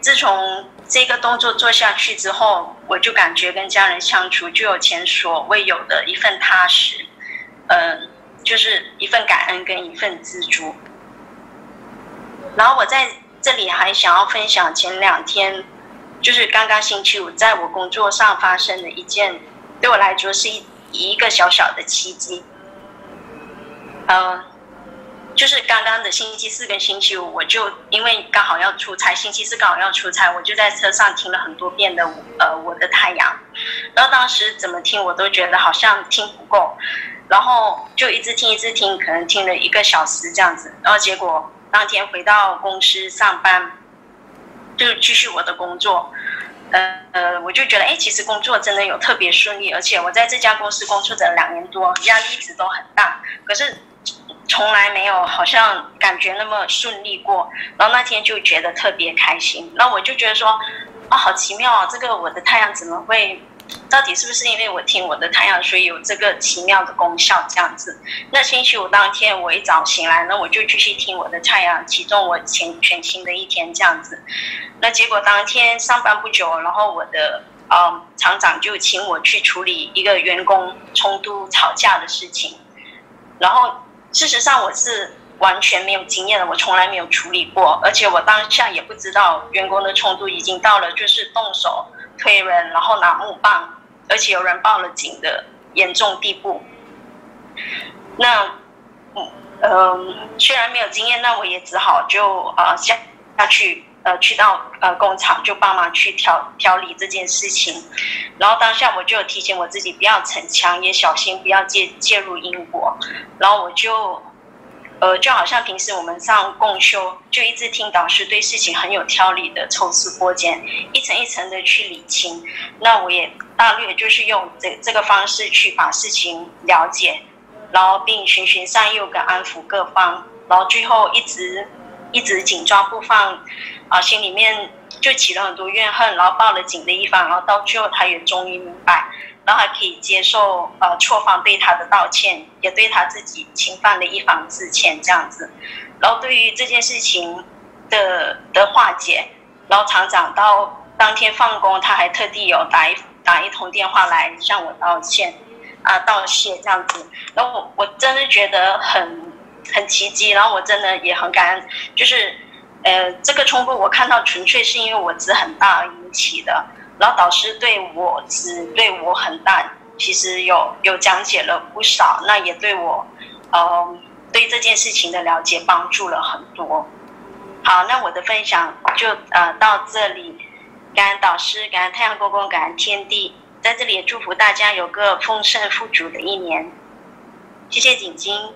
自从这个动作做下去之后，我就感觉跟家人相处就有前所未有的一份踏实，呃，就是一份感恩跟一份知足。然后我在这里还想要分享前两天，就是刚刚星期五在我工作上发生的一件，对我来说是一一个小小的奇迹。呃，就是刚刚的星期四跟星期五，我就因为刚好要出差，星期四刚好要出差，我就在车上听了很多遍的呃我的太阳，然后当时怎么听我都觉得好像听不够，然后就一直听一直听，可能听了一个小时这样子，然后结果当天回到公司上班，就继续我的工作。呃呃，我就觉得，哎，其实工作真的有特别顺利，而且我在这家公司工作了两年多，压力一直都很大，可是从来没有好像感觉那么顺利过。然后那天就觉得特别开心，然后我就觉得说，啊，好奇妙啊，这个我的太阳怎么会？到底是不是因为我听我的太阳，所以有这个奇妙的功效这样子？那星期五当天我一早醒来，那我就继续听我的太阳，启动我全全新的一天这样子。那结果当天上班不久，然后我的呃厂长就请我去处理一个员工冲突吵架的事情，然后事实上我是完全没有经验的，我从来没有处理过，而且我当下也不知道员工的冲突已经到了就是动手推人，然后拿木棒，而且有人报了警的严重地步。那嗯、呃，虽然没有经验，那我也只好就呃下下去呃去到呃工厂就帮忙去调调理这件事情。然后当下我就提醒我自己不要逞强，也小心不要介介入因果。然后我就。呃，就好像平时我们上共修，就一直听导师对事情很有条理的抽丝剥茧，一层一层的去理清。那我也大略就是用这这个方式去把事情了解，然后并循循善诱跟安抚各方，然后最后一直一直紧抓不放，啊，心里面就起了很多怨恨，然后报了警的一方，然后到最后他也终于明白。然后还可以接受呃错方对他的道歉，也对他自己侵犯的一方致歉这样子。然后对于这件事情的的化解，然后厂长到当天放工，他还特地有打一打一通电话来向我道歉啊、呃、道谢这样子。然后我我真的觉得很很奇迹，然后我真的也很感恩，就是呃这个冲突我看到纯粹是因为我值很大而引起的。然后导师对我只对我很大，其实有有讲解了不少，那也对我，呃，对这件事情的了解帮助了很多。好，那我的分享就呃到这里，感恩导师，感恩太阳公公，感恩天地，在这里也祝福大家有个丰盛富足的一年。谢谢景晶，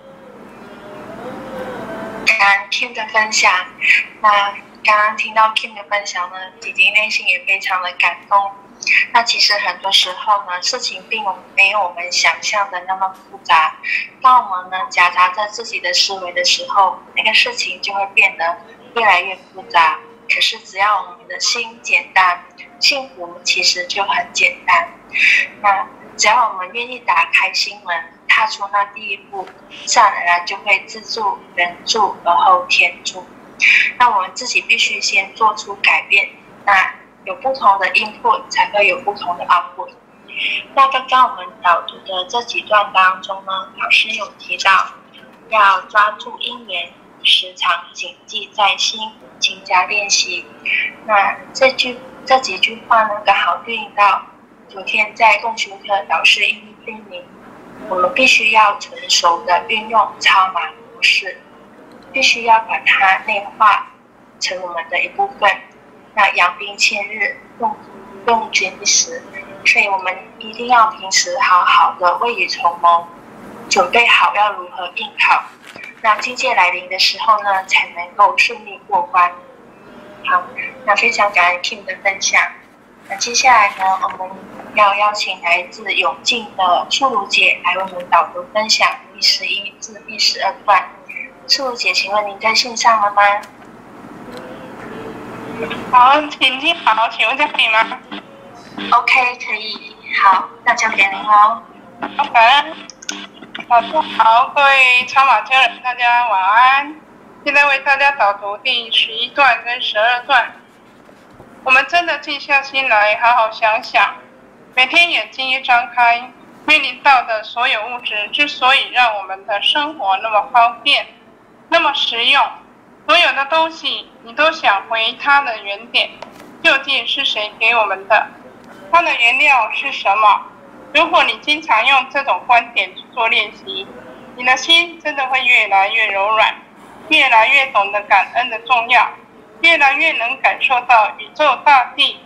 感恩 Kim 的分享。那刚刚听到 Kim 的分享呢，姐姐内心也非常的感动。那其实很多时候呢，事情并没有我们想象的那么复杂。当我们呢夹杂着自己的思维的时候，那个事情就会变得越来越复杂。可是只要我们的心简单，幸福其实就很简单。那只要我们愿意打开心门，踏出那第一步，自然而然就会自助、人助，而后天助。那我们自己必须先做出改变，那有不同的 input 才会有不同的 output。那刚刚我们导读的这几段当中呢，老师有提到要抓住因缘，时常谨记在心，勤加练习。那这句这几句话呢，刚好对应到昨天在共修课导师一一叮咛，我们必须要成熟的运用超马模式，必须要把它内化成我们的一部分。那养兵千日，用用君一时，所以我们一定要平时好好的未雨绸缪，准备好要如何应考。那境界来临的时候呢，才能够顺利过关。好，那非常感恩 Kim 的分享。那接下来呢，我们要邀请来自永靖的素如姐来为我们导读分享第十一至第十二段。素如姐，请问您在线上了吗？ 好，请听好，请问这样可以吗 ？OK， 可以。好，那交给您喽。 好，感恩。老师好，各位超马家人，大家晚安。现在为大家导读第十一段跟十二段。 我们真的静下心来，好好想想，每天眼睛一张开，面临到的所有物质之所以让我们的生活那么方便，那么实用，所有的东西你都想回它的原点，究竟是谁给我们的？它的原料是什么？如果你经常用这种观点去做练习，你的心真的会越来越柔软，越来越懂得感恩的重要，越来越能感受到宇宙大地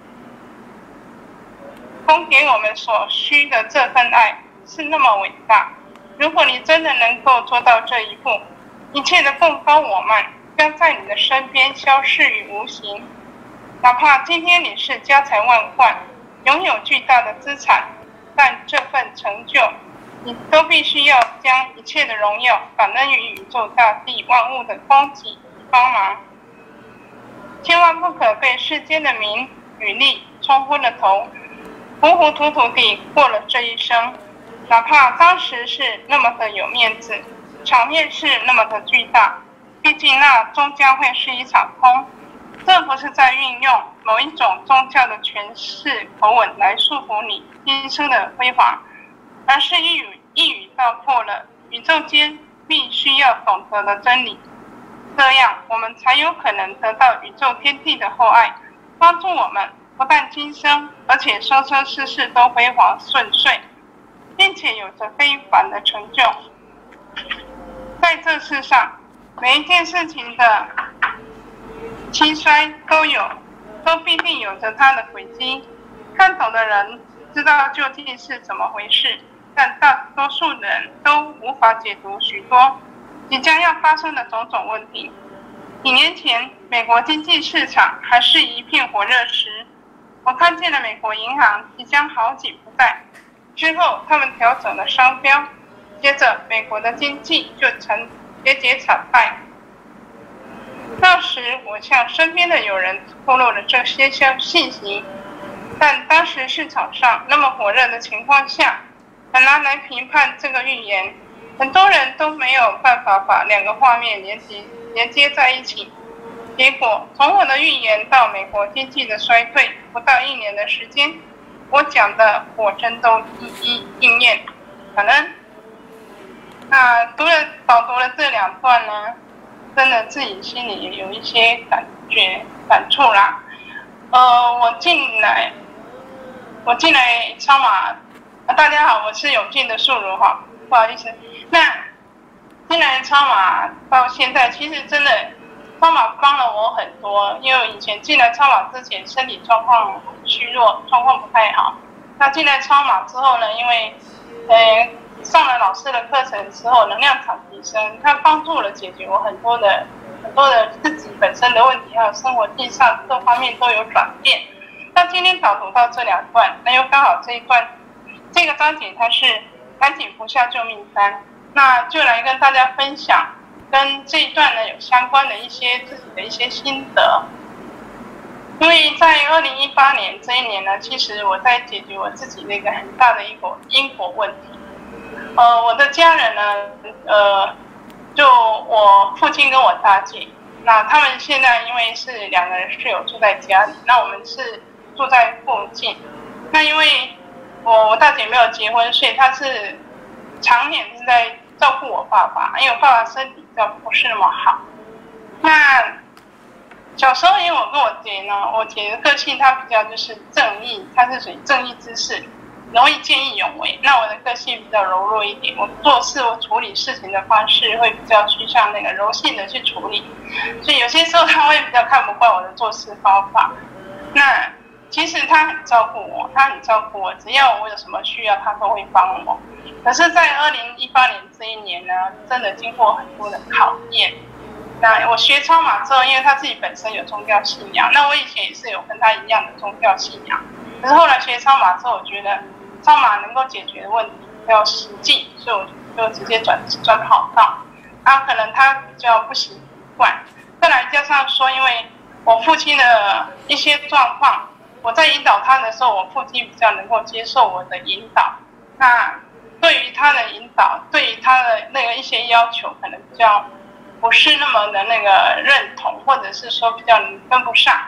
供给我们所需的这份爱是那么伟大。如果你真的能够做到这一步，一切的更高我慢将在你的身边消逝于无形。哪怕今天你是家财万贯，拥有巨大的资产，但这份成就你都必须要将一切的荣耀感恩于宇宙大地万物的供给帮忙，千万不可被世间的名与利冲昏了头，糊糊涂涂地过了这一生。哪怕当时是那么的有面子，场面是那么的巨大，毕竟那终将会是一场空。这不是在运用某一种宗教的诠释口吻来束缚你今生的辉煌，而是一语一语道破了宇宙间必须要懂得的真理。这样我们才有可能得到宇宙天地的厚爱，帮助我们不但今生，而且生生世世都辉煌顺遂，并且有着非凡的成就。在这世上，每一件事情的兴衰都有，都必定有着它的轨迹。看懂的人知道究竟是怎么回事，但大多数人都无法解读许多即将要发生的种种问题。几年前，美国经济市场还是一片火热时，我看见了美国银行即将好景不再。之后，他们调整了商标，接着美国的经济就呈节节惨败。那时，我向身边的友人透露了这些信息，但当时市场上那么火热的情况下，很难来评判这个预言。很多人都没有办法把两个画面连接连接在一起。结果，从我的预言到美国经济的衰退，不到一年的时间，我讲的果真都一一应验。感恩。那读了导读了这两段呢，真的自己心里也有一些感觉感触啦。呃，我进来，我进来超马，啊，大家好，我是永进的素如哈，不好意思。那进来超马到现在，其实真的超马帮了我很多，因为以前进来超马之前身体状况很虚弱，状况不太好。那进来超马之后呢，因为呃上了老师的课程之后，能量场提升，它帮助了解决我很多的很多的自己本身的问题，还有生活境上各方面都有转变。那今天导读到这两段，那又刚好这一段这个章节它是赶紧服下救命丹，那就来跟大家分享跟这一段呢有相关的一些自己的一些心得。因为在二零一八年这一年呢，其实我在解决我自己的一个很大的一个因果问题。呃，我的家人呢，呃，就我父亲跟我大姐，那他们现在因为是两个人室友住在家里，那我们是住在附近。那因为我我大姐没有结婚，所以她是常年是在照顾我爸爸，因为我爸爸身体比较不是那么好。那小时候因为我跟我姐呢，我姐的个性她比较就是正义，她是属于正义之士，容易见义勇为。那我的个性比较柔弱一点，我做事我处理事情的方式会比较趋向那个柔性的去处理，所以有些时候她会比较看不惯我的做事方法。那其实她很照顾我，她很照顾我，只要我有什么需要她都会帮我。可是在二零一八年这一年呢，真的经过很多的考验。那我学超马之后，因为他自己本身有宗教信仰，那我以前也是有跟他一样的宗教信仰。可是后来学超马之后，我觉得超马能够解决的问题比较实际，所以我就直接转转跑道。啊，可能他比较不习惯，再来加上说，因为我父亲的一些状况，我在引导他的时候，我父亲比较能够接受我的引导。那对于他的引导，对于他的那个一些要求，可能比较不是那么的那个认同，或者是说比较跟不上，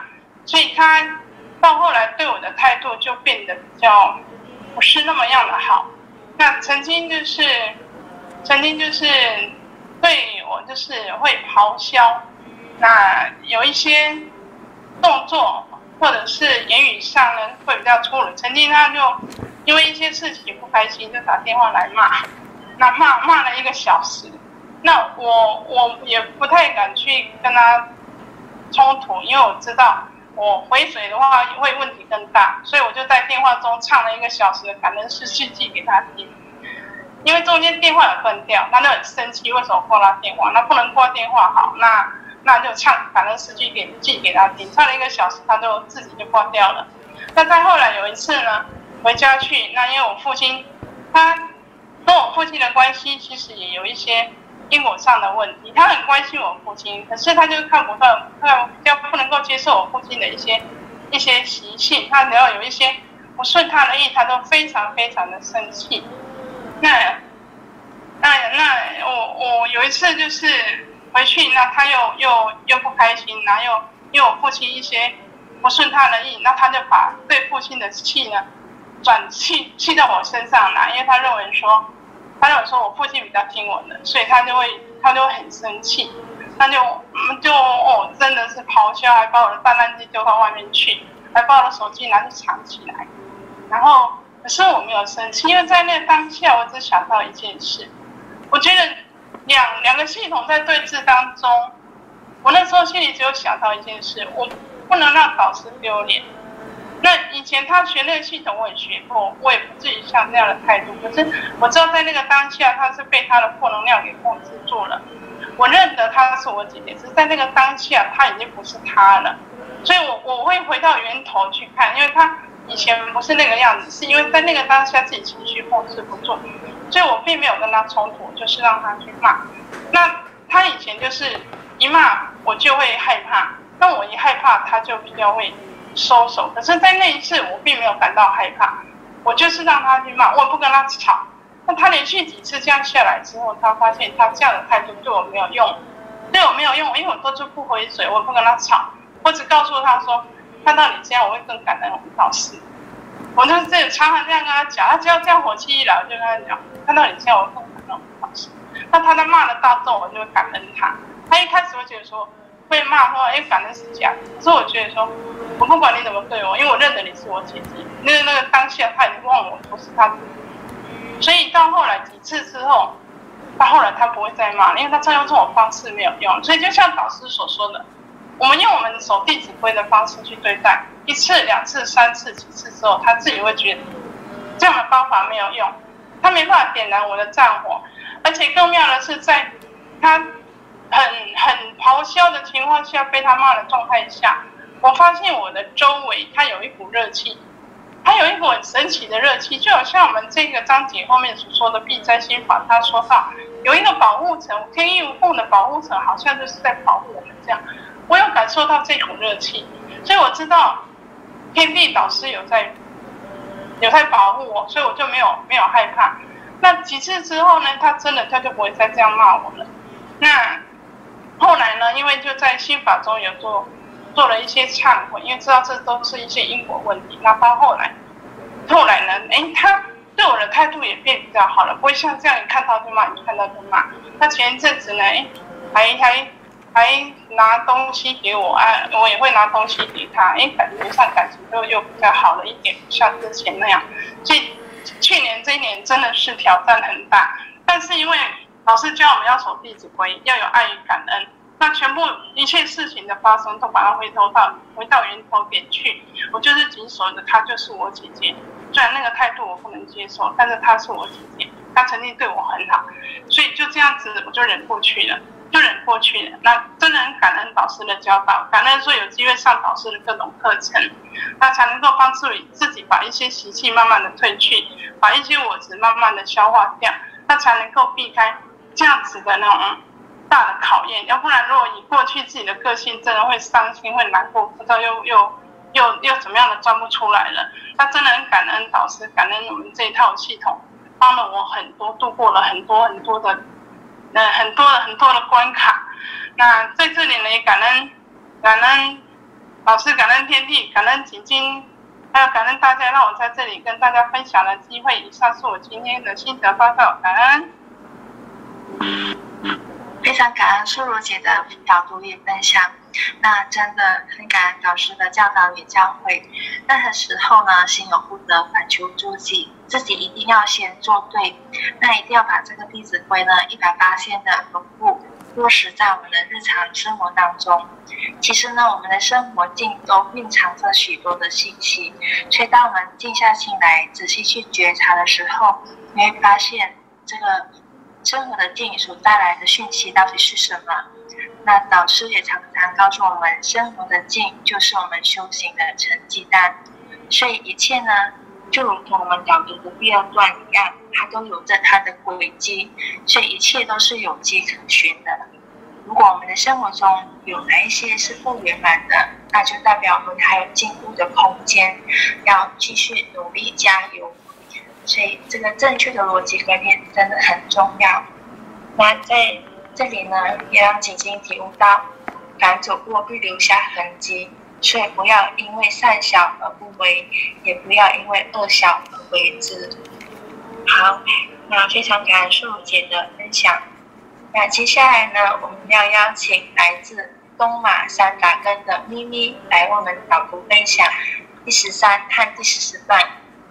所以他到后来对我的态度就变得比较不是那么样的好。那曾经就是曾经就是对我就是会咆哮，那有一些动作或者是言语上呢会比较粗鲁。曾经他就因为一些事情不开心，就打电话来骂，那骂骂了一个小时。那我我也不太敢去跟他冲突，因为我知道我回嘴的话会问题更大，所以我就在电话中唱了一个小时的感恩诗句寄给他听。因为中间电话有断掉，他就很生气，为什么挂他电话？那不能挂电话，好，那那就唱感恩诗句给寄给他听，唱了一个小时，他就自己就挂掉了。那再后来有一次呢，回家去，那因为我父亲，他跟我父亲的关系其实也有一些因果上的问题，他很关心我父亲，可是他就看不到，他比较不能够接受我父亲的一些一些习性，他只要有一些不顺他的意，他都非常非常的生气。那那那我我有一次就是回去，那他又又又不开心，然后又因为我父亲一些不顺他的意，那他就把对父亲的气呢转气气到我身上来，因为他认为说他认为说我父亲比较听我的，所以他就会他就会很生气，那就就哦真的是咆哮，还把我的大烂机丢到外面去，还把我的手机拿去藏起来，然后。可是我没有生气，因为在那个当下，我只想到一件事。我觉得两两个系统在对峙当中，我那时候心里只有想到一件事：我不能让导师丢脸。那以前他学那个系统，我也学过，我也不至于像这样的态度。可是我知道在那个当下，他是被他的负能量给控制住了。我认得他是我姐姐，只是在那个当下，他已经不是他了。所以我我会回到源头去看，因为他。以前不是那个样子，是因为在那个当下自己情绪控制不住，所以我并没有跟他冲突，就是让他去骂。那他以前就是一骂我就会害怕，那我一害怕他就比较会收手。可是，在那一次我并没有感到害怕，我就是让他去骂，我也不跟他吵。那他连续几次这样下来之后，他发现他这样的态度对我没有用，对我没有用，因为我都是不回嘴，我也不跟他吵，我只告诉他说。看到你这样，我会更感恩我们导师。我就是这常常这样跟他讲，他只要这样火气一来，我就跟他讲，看到你这样，我会更感恩我们导师。那他在骂了大众，我就会感恩他。他一开始会觉得说，会骂说，哎，感恩是假的。可是我觉得说，我不管你怎么对我，因为我认得你是我姐姐。那个那个当下，他已经忘了我不是他自己。所以到后来几次之后，到后来他不会再骂了，因为他再用这种方式没有用。所以就像导师所说的。我们用我们守弟子规的方式去对待，一次、两次、三次、几次之后，他自己会觉得这样的方法没有用，他没办法点燃我的战火，而且更妙的是，在他很很咆哮的情况下，被他骂的状态下，我发现我的周围他有一股热气，他有一股很神奇的热气，就好像我们这个章节后面所说的避灾心法，他说到有一个保护层，天衣无缝的保护层，好像就是在保护我们这样。我有感受到这股热气，所以我知道天地导师有在有在保护我，所以我就没有没有害怕。那几次之后呢，他真的他就不会再这样骂我了。那后来呢，因为就在心法中有做做了一些忏悔，因为知道这都是一些因果问题。那到后来，后来呢，哎，他对我的态度也变比较好了，不会像这样一看到就骂，一看到就骂。那前一阵子呢，哎，还还。还拿东西给我啊，我也会拿东西给他，哎，感觉上感情就又比较好了一点，不像之前那样。所以去年这一年真的是挑战很大，但是因为老师教我们要守弟子规，要有爱与感恩，那全部一切事情的发生都把它回头到回到源头点去。我就是紧守着她就是我姐姐，虽然那个态度我不能接受，但是她是我姐姐，她曾经对我很好，所以就这样子我就忍过去了。就忍过去了，那真的很感恩导师的教导，感恩说有机会上导师的各种课程，那才能够帮助你自己把一些习气慢慢的褪去，把一些我执慢慢的消化掉，那才能够避开这样子的那种大的考验。要不然，如果以过去自己的个性，真的会伤心，会难过，不知道又又又又怎么样的钻不出来了。那真的很感恩导师，感恩我们这一套系统，帮了我很多，度过了很多很多的。呃，很多的很多的关卡，那在这里呢，也感恩感恩老师感恩天地，感恩景晶，还有感恩大家让我在这里跟大家分享的机会。以上是我今天的心得报告，感恩。 非常感恩素如姐的导读与分享，那真的很感恩导师的教导与教诲。任何时候呢，心有不得，反求诸己，自己一定要先做对，那一定要把这个《弟子规》呢一百八十的融入落实在我们的日常生活当中。其实呢，我们的生活境都蕴藏着许多的信息，所以当我们静下心来仔细去觉察的时候，你会发现这个生活的境所带来的讯息到底是什么。那导师也常常告诉我们，生活的境就是我们修行的成绩单。所以一切呢，就如同我们导读的第二段一样，它都有着它的轨迹，所以一切都是有迹可循的。如果我们的生活中有哪一些是不圆满的，那就代表我们还有进步的空间，要继续努力加油。所以这个正确的逻辑观念真的很重要。那在这里呢，也让景晶体悟到，凡走过必留下痕迹，所以不要因为善小而不为，也不要因为恶小而为之。好，那非常感恩素如姐的分享。那接下来呢，我们要邀请来自东马三打根的咪咪来为我们导读分享第十三和第十四段。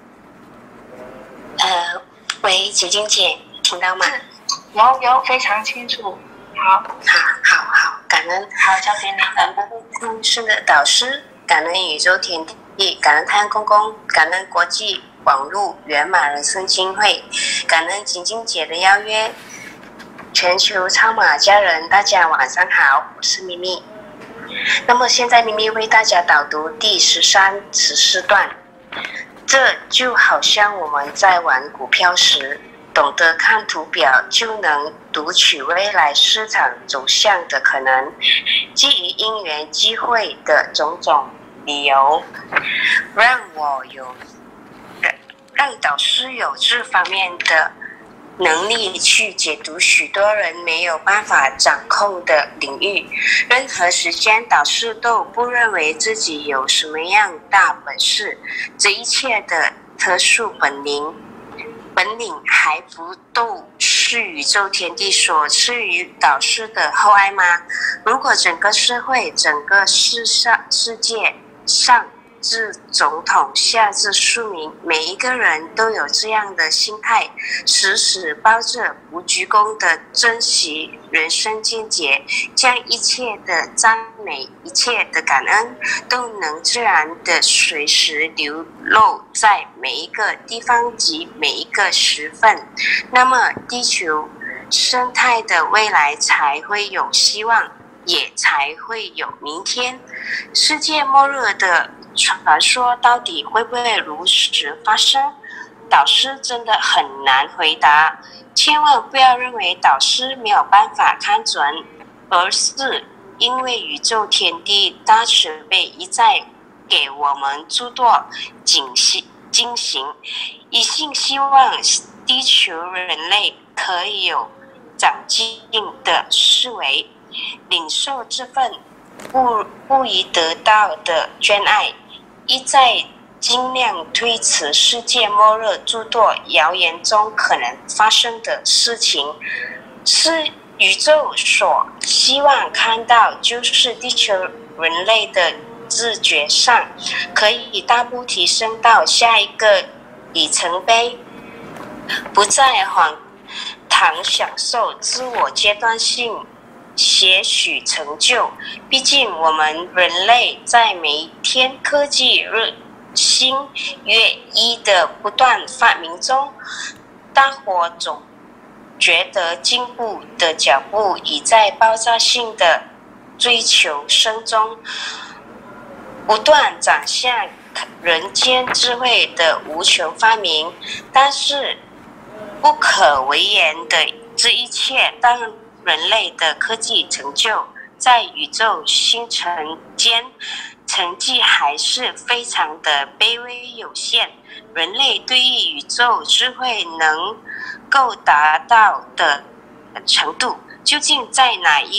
呃，喂，景晶姐，听到吗？ 有有，非常清楚。好， 好，好，好，感恩， 好，交给你感恩故事的导师，感恩宇宙天地，感恩太阳公公，感恩国际网络圆满人生经会，感恩景晶姐的邀约。全球超马家人，大家晚上好，我是咪咪。那么现在咪咪为大家导读第十三、十四段。这就好像我们在玩股票时，懂得看图表就能读取未来市场走向的可能。基于因缘机会的种种理由，让我有让导师有这方面的能力去解读许多人没有办法掌控的领域。任何时间，导师都不认为自己有什么样大本事，这一切的特殊本领本领还不都是宇宙天地所赐予导师的厚爱吗？如果整个社会、整个世上世界上至总统下至庶民，每一个人都有这样的心态，时时抱着不居功的珍惜人生境界，将一切的赞美、一切的感恩都能自然的随时流露在每一个地方及每一个时分，那么地球生态的未来才会有希望，也才会有明天。世界末日的传说到底会不会如实发生？导师真的很难回答。千万不要认为导师没有办法看准，而是因为宇宙天地大慈悲一再给我们诸多惊喜惊喜，一心希望地球人类可以有长进的思维，领受这份不不易得到的眷爱，一再尽量推迟世界末日诸多谣言中可能发生的事情，是宇宙所希望看到，就是地球人类的自觉上可以大步提升到下一个里程碑，不再荒唐享受自我阶段性些许成就。毕竟我们人类在每一天科技日新月异的不断发明中，大伙总觉得进步的脚步已在爆炸性的追求声中不断展现人间智慧的无穷发明。但是不可为言的这一切，当人类的科技成就在宇宙星辰间成绩还是非常的卑微有限，人类对于宇宙智慧能够达到的程度究竟在哪一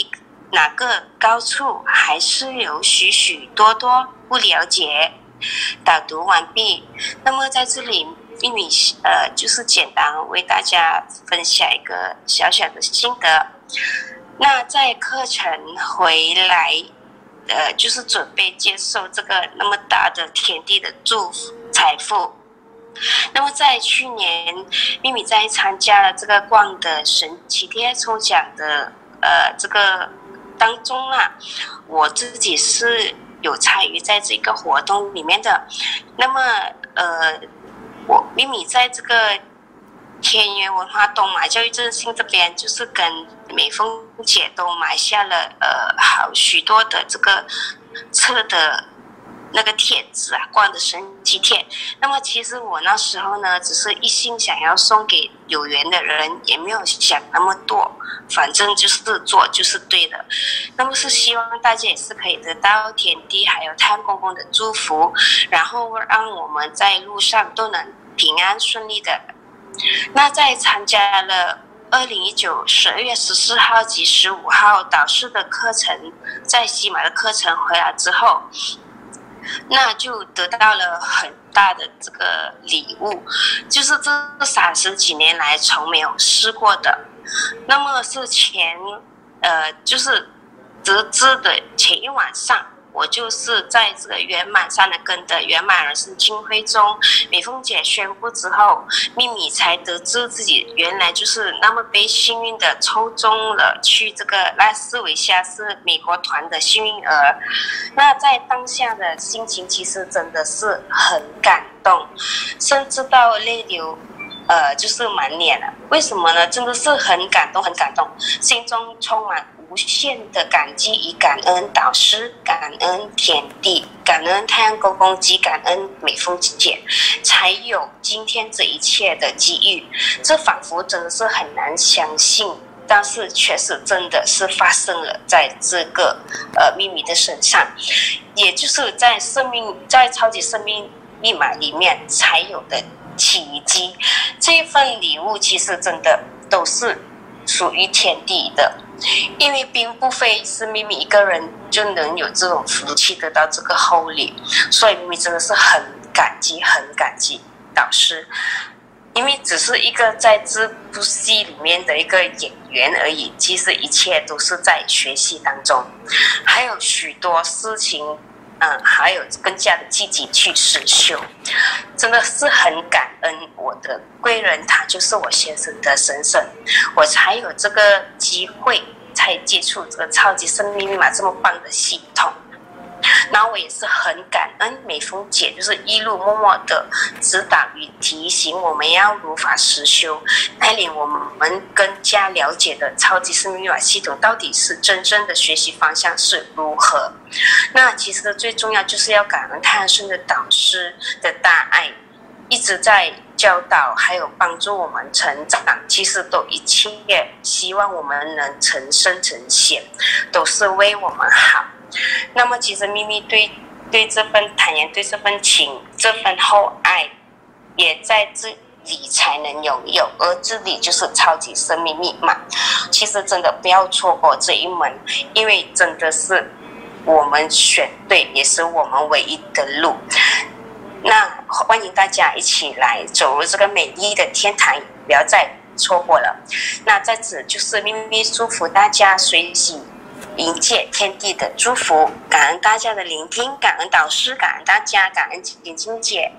哪个高处还是有许许多多不了解。导读完毕。那么在这里秘密呃就是简单为大家分享一个小小的心得。那在课程回来呃就是准备接受这个那么大的天地的祝福财富。那么在去年秘密在参加了这个光的神奇贴抽奖的呃这个当中啊，我自己是有参与在这个活动里面的。那么呃我秘密在这个天元文化东马教育振兴这边，就是跟美凤姐都买下了呃好许多的这个册的那个帖子啊，光的神奇帖。那么其实我那时候呢，只是一心想要送给有缘的人，也没有想那么多，反正就是做就是对的。那么是希望大家也是可以得到天地还有太阳公公的祝福，然后让我们在路上都能平安顺利的。那在参加了二零一九十二月十四号及十五号导师的课程，在西马的课程回来之后，那就得到了很大的这个礼物，就是这三十几年来从没有试过的。那么是前呃就是得知的前一晚上，我就是在这个圆满善的根的圆满人生经会中，美凤姐宣布之后，秘密才得知自己原来就是那么被幸运的抽中了去这个拉斯维加斯美国团的幸运儿。那在当下的心情其实真的是很感动，甚至到泪流呃就是满脸了。为什么呢？真的是很感动很感动，心中充满无限的感激与感恩导师，感恩天地，感恩太阳公公及感恩美凤姐，才有今天这一切的机遇。这仿佛真的是很难相信，但是确实真的是发生了在这个呃秘密的身上，也就是在生命在超级生命密码里面才有的奇迹。这一份礼物其实真的都是属于天地的，因为并不非是秘密一个人就能有这种福气得到这个厚礼，所以秘密真的是很感激很感激导师，因为只是一个在这部戏里面的一个演员而已，其实一切都是在学习当中，还有许多事情嗯，还有更加的积极去实修，真的是很感恩我的贵人，他就是我先生的婶婶，我才有这个机会才接触这个超级生命密码这么棒的系统。然后我也是很感恩美凤姐，就是一路默默的指导与提醒我们要如法实修，带领我们更加了解的超级生命密码系统到底是真正的学习方向是如何。那其实最重要就是要感恩太阳神的导师的大爱，一直在教导还有帮助我们成长，其实都一切希望我们能成圣成贤，都是为我们好。那么其实秘密对对这份坦然，对这份情，这份厚爱，也在这里才能拥有，而这里就是超级生命密码。其实真的不要错过这一门，因为真的是我们选对，也是我们唯一的路。那欢迎大家一起来走入这个美丽的天堂，不要再错过了。那在此就是秘密祝福大家随喜迎接天地的祝福，感恩大家的聆听，感恩导师，感恩大家，感恩晶晶姐。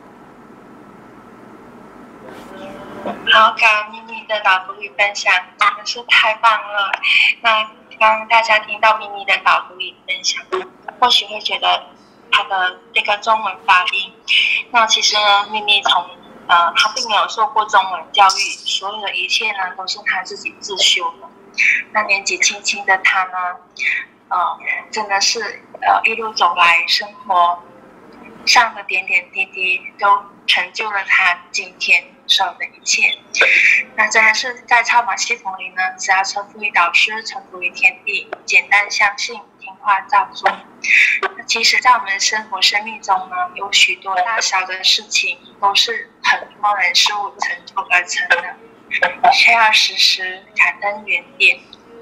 好，感恩秘密的导读与分享，真的是太棒了。那刚刚大家听到秘密的导读与分享，或许会觉得他的这个中文发音，那其实呢，秘密从呃他并没有受过中文教育，所有的一切呢都是他自己自修的。那年纪轻轻的他呢，呃，真的是呃一路走来，生活上的点点滴滴都成就了他今天所有的一切。那真的是在超码系统里呢，只要臣服于导师，臣服于天地，简单相信，听话照做。那其实，在我们的生活生命中呢，有许多大小的事情都是很多人事物成就而成的。却要时时感恩原点，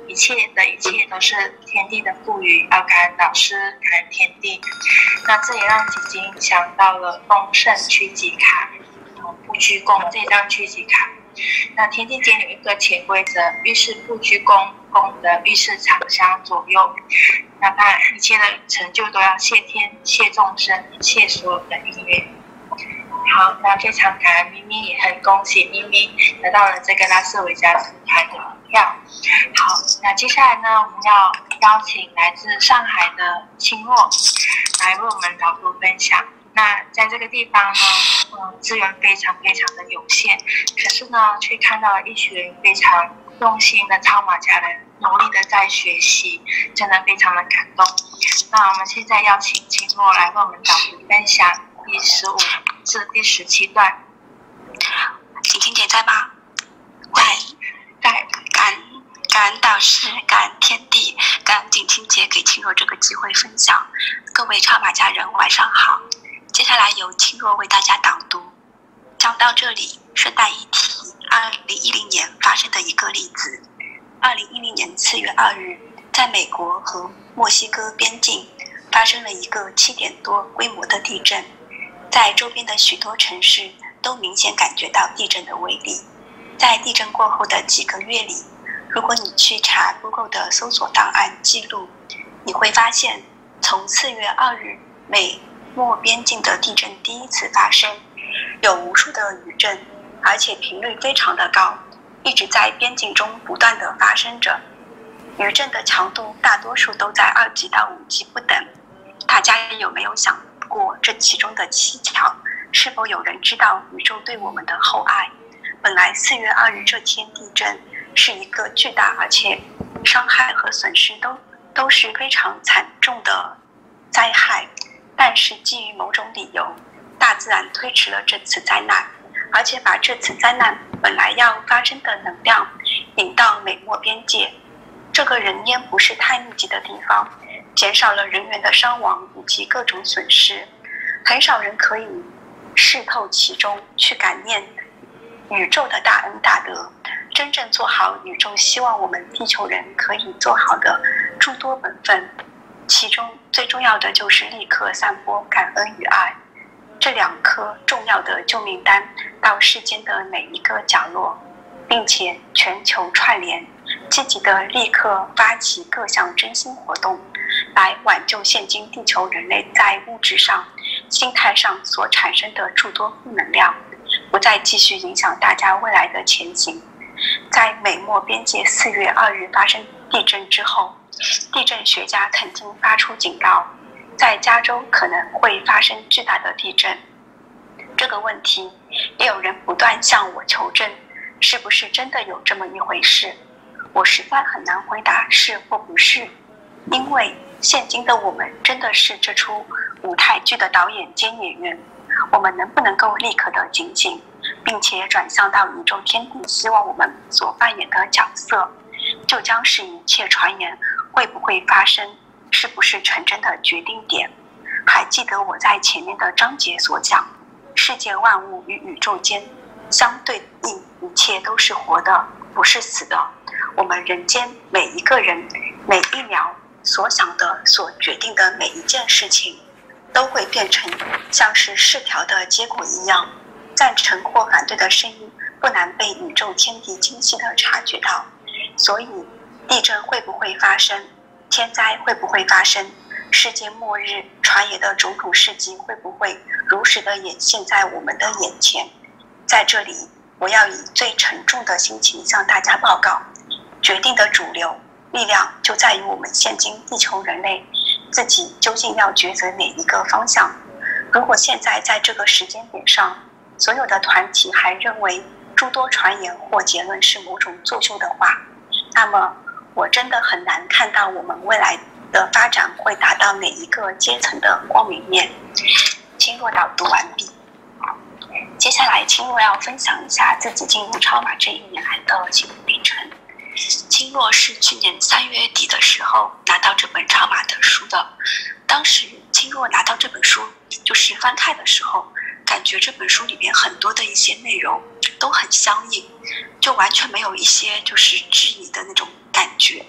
一切的一切都是天地的赋予，要感恩导师，感恩天地。那这也让景景想到了丰盛趋吉卡，不居宫这张趋吉卡。那天地间有一个潜规则，遇事不居宫，宫的遇事常相左右。那当然，一切的成就都要谢天、谢众生、谢所有的因缘。好，那非常感恩咪咪，也很恭喜咪咪得到了这个拉斯维加斯团的票。好，那接下来呢，我们要邀请来自上海的青若来为我们导读分享。那在这个地方呢，嗯，资源非常非常的有限，可是呢，却看到了一群非常用心的超马家人努力的在学习，真的非常的感动。那我们现在邀请青若来为我们导读分享第十五至第十七段。 景晴姐在吗？喂， 在。 感感恩导师，感恩天地，感恩景晴姐给青若这个机会分享。各位超马家人晚上好。接下来由青若为大家导读。讲到这里，顺带一提，二零一零年发生的一个例子。二零一零年四月二日，在美国和墨西哥边境发生了一个七点多规模的地震，在周边的许多城市都明显感觉到地震的威力。在地震过后的几个月里，如果你去查 Google 的搜索档案记录，你会发现，从四月二日美墨边境的地震第一次发生，有无数的余震，而且频率非常的高，一直在边境中不断的发生着。余震的强度大多数都在二级到五级不等。大家有没有想过这其中的蹊跷？是否有人知道宇宙对我们的厚爱？本来四月二日这天地震是一个巨大而且伤害和损失都都是非常惨重的灾害，但是基于某种理由，大自然推迟了这次灾难，而且把这次灾难本来要发生的能量引到美墨边界这个人烟不是太密集的地方，减少了人员的伤亡以及各种损失。很少人可以视透其中，去感念宇宙的大恩大德，真正做好宇宙希望我们地球人可以做好的诸多本分。其中最重要的就是立刻散播感恩与爱，这两颗重要的救命丹到世间的每一个角落，并且全球串联，积极的立刻发起各项真心活动，来挽救现今地球人类在物质上、心态上所产生的诸多负能量，不再继续影响大家未来的前行。在美墨边界四月二日发生地震之后，地震学家曾经发出警告，在加州可能会发生巨大的地震。这个问题也有人不断向我求证，是不是真的有这么一回事？我实在很难回答是或不是，因为现今的我们真的是这出舞台剧的导演兼演员，我们能不能够立刻的警醒，并且转向到宇宙天地希望我们所扮演的角色，就将是一切传言会不会发生，是不是成真的决定点。还记得我在前面的章节所讲，世界万物与宇宙间相对应，一切都是活的，不是死的。我们人间每一个人每一秒所想的、所决定的每一件事情，都会变成像是试条的结果一样，赞成或反对的声音不难被宇宙天地精细的察觉到。所以地震会不会发生，天灾会不会发生，世界末日传言的种种事迹会不会如实的演现在我们的眼前。在这里我要以最沉重的心情向大家报告，决定的主流力量就在于我们现今地球人类自己究竟要抉择哪一个方向。如果现在在这个时间点上，所有的团体还认为诸多传言或结论是某种作秀的话，那么我真的很难看到我们未来的发展会达到哪一个阶层的光明面。青若导读完毕。接下来青若要分享一下自己进入超马这一年来的心路历程。青若是去年三月底的时候拿到这本超马的书的，当时青若拿到这本书就是翻开的时候，感觉这本书里面很多的一些内容都很相应，就完全没有一些就是质疑的那种感觉，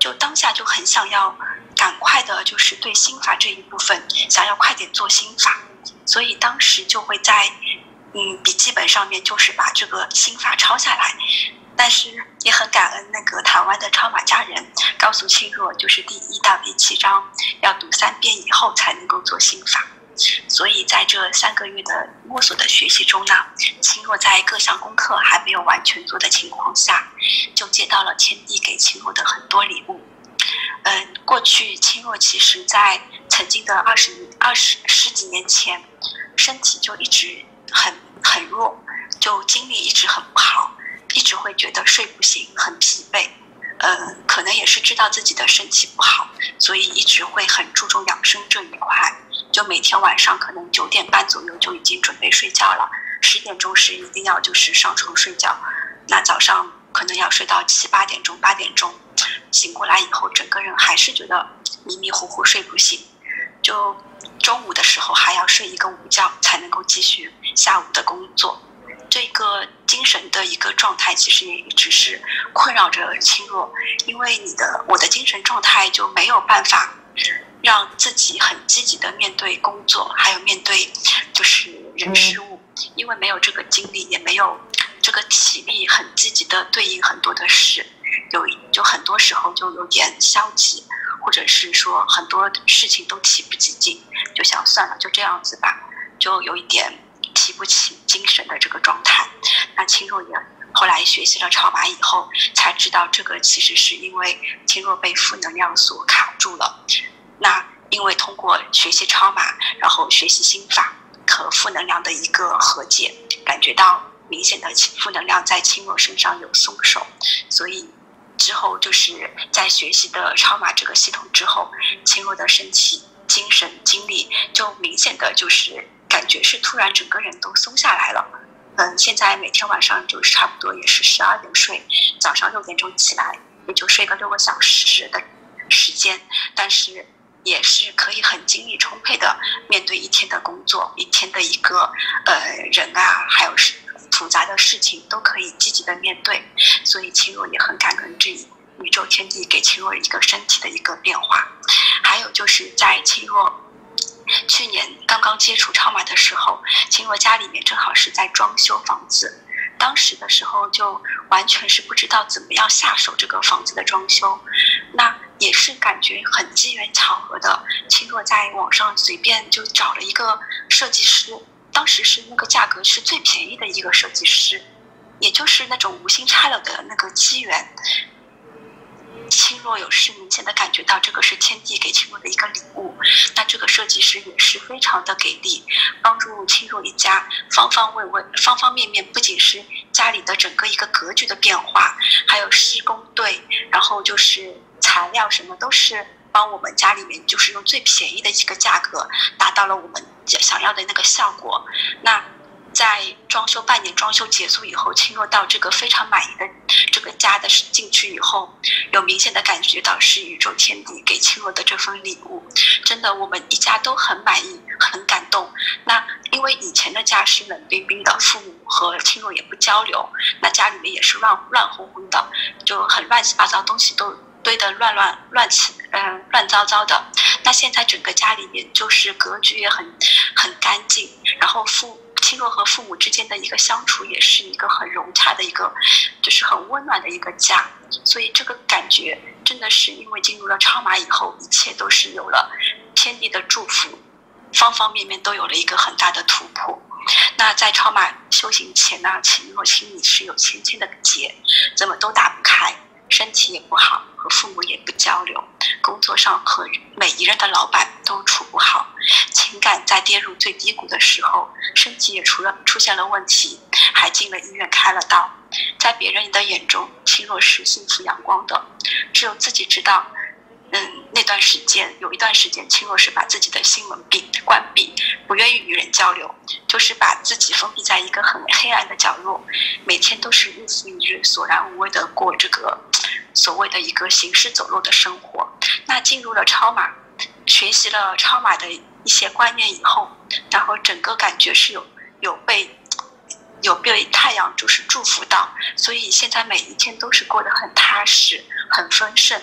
就当下就很想要赶快的，就是对心法这一部分想要快点做心法，所以当时就会在嗯笔记本上面就是把这个心法抄下来。但是也很感恩那个台湾的超马家人告诉青若，就是第一到第七章要读三遍以后才能够做心法。所以在这三个月的摸索的学习中呢，青若在各项功课还没有完全做的情况下，就接到了天地给青若的很多礼物。嗯，过去青若其实在曾经的二十二十十几年前，身体就一直很很弱，就精力一直很不好，一直会觉得睡不醒，很疲惫。呃，可能也是知道自己的身体不好，所以一直会很注重养生这一块。就每天晚上可能九点半左右就已经准备睡觉了，十点钟是一定要就是上床睡觉。那早上可能要睡到七八点钟，八点钟醒过来以后，整个人还是觉得迷迷糊糊睡不醒。就中午的时候还要睡一个午觉，才能够继续下午的工作。这个精神的一个状态其实也一直是困扰着青若，因为你的我的精神状态就没有办法让自己很积极的面对工作，还有面对就是人事物，因为没有这个精力，也没有这个体力很积极的对应很多的事，有就很多时候就有点消极，或者是说很多事情都提不起劲，就想算了就这样子吧，就有一点提不起精神的这个状态。那青若也后来学习了超马以后才知道，这个其实是因为青若被负能量所卡住了。那因为通过学习超马，然后学习心法和负能量的一个和解，感觉到明显的负能量在青若身上有松手，所以之后就是在学习的超马这个系统之后，青若的身体精神精力就明显的就是感觉是突然整个人都松下来了。嗯，现在每天晚上就是差不多也是十二点睡，早上六点钟起来，也就睡个六个小时的时间，但是也是可以很精力充沛的面对一天的工作，一天的一个呃人啊，还有复杂的事情都可以积极的面对。所以青若也很感恩这宇宙天地给青若一个身体的一个变化。还有就是在青若去年刚刚接触超马的时候，青若家里面正好是在装修房子，当时的时候就完全是不知道怎么样下手这个房子的装修。那也是感觉很机缘巧合的，青若在网上随便就找了一个设计师，当时是那个价格是最便宜的一个设计师，也就是那种无心插柳的那个机缘。青若有是明显的感觉到这个是天地给青若的一个礼物，那这个设计师也是非常的给力，帮助青若一家方方面面方方面面，不仅是家里的整个一个格局的变化，还有施工队，然后就是材料什么都是帮我们家里面就是用最便宜的一个价格达到了我们想要的那个效果。那在装修半年装修结束以后，青若到这个非常满意的这个家的进去以后，有明显的感觉到是宇宙天地给青若的这份礼物，真的我们一家都很满意，很感动。那因为以前的家是冷冰冰的，父母和青若也不交流，那家里面也是乱乱哄哄的，就很乱七八糟，东西都堆得乱乱乱七嗯、呃、乱糟糟的。那现在整个家里面就是格局也很很干净，然后父青若和父母之间的一个相处也是一个很融洽的一个，就是很温暖的一个家。所以这个感觉真的是因为进入了超马以后，一切都是有了天地的祝福，方方面面都有了一个很大的突破。那在超马修行前呢，青若心里是有千千的结，怎么都打不开，身体也不好，和父母也不交流，工作上和每一任的老板都处不好，情感在跌入最低谷的时候，身体也出了出现了问题，还进了医院开了刀。在别人的眼中，青若是幸福阳光的，只有自己知道。嗯，那段时间有一段时间，青若是把自己的心门闭关闭，不愿意与人交流，就是把自己封闭在一个很黑暗的角落，每天都是日复一日索然无味的过这个所谓的一个行尸走肉的生活。那进入了超马，学习了超马的一些观念以后，然后整个感觉是有有被有被太阳就是祝福到，所以现在每一天都是过得很踏实，很丰盛。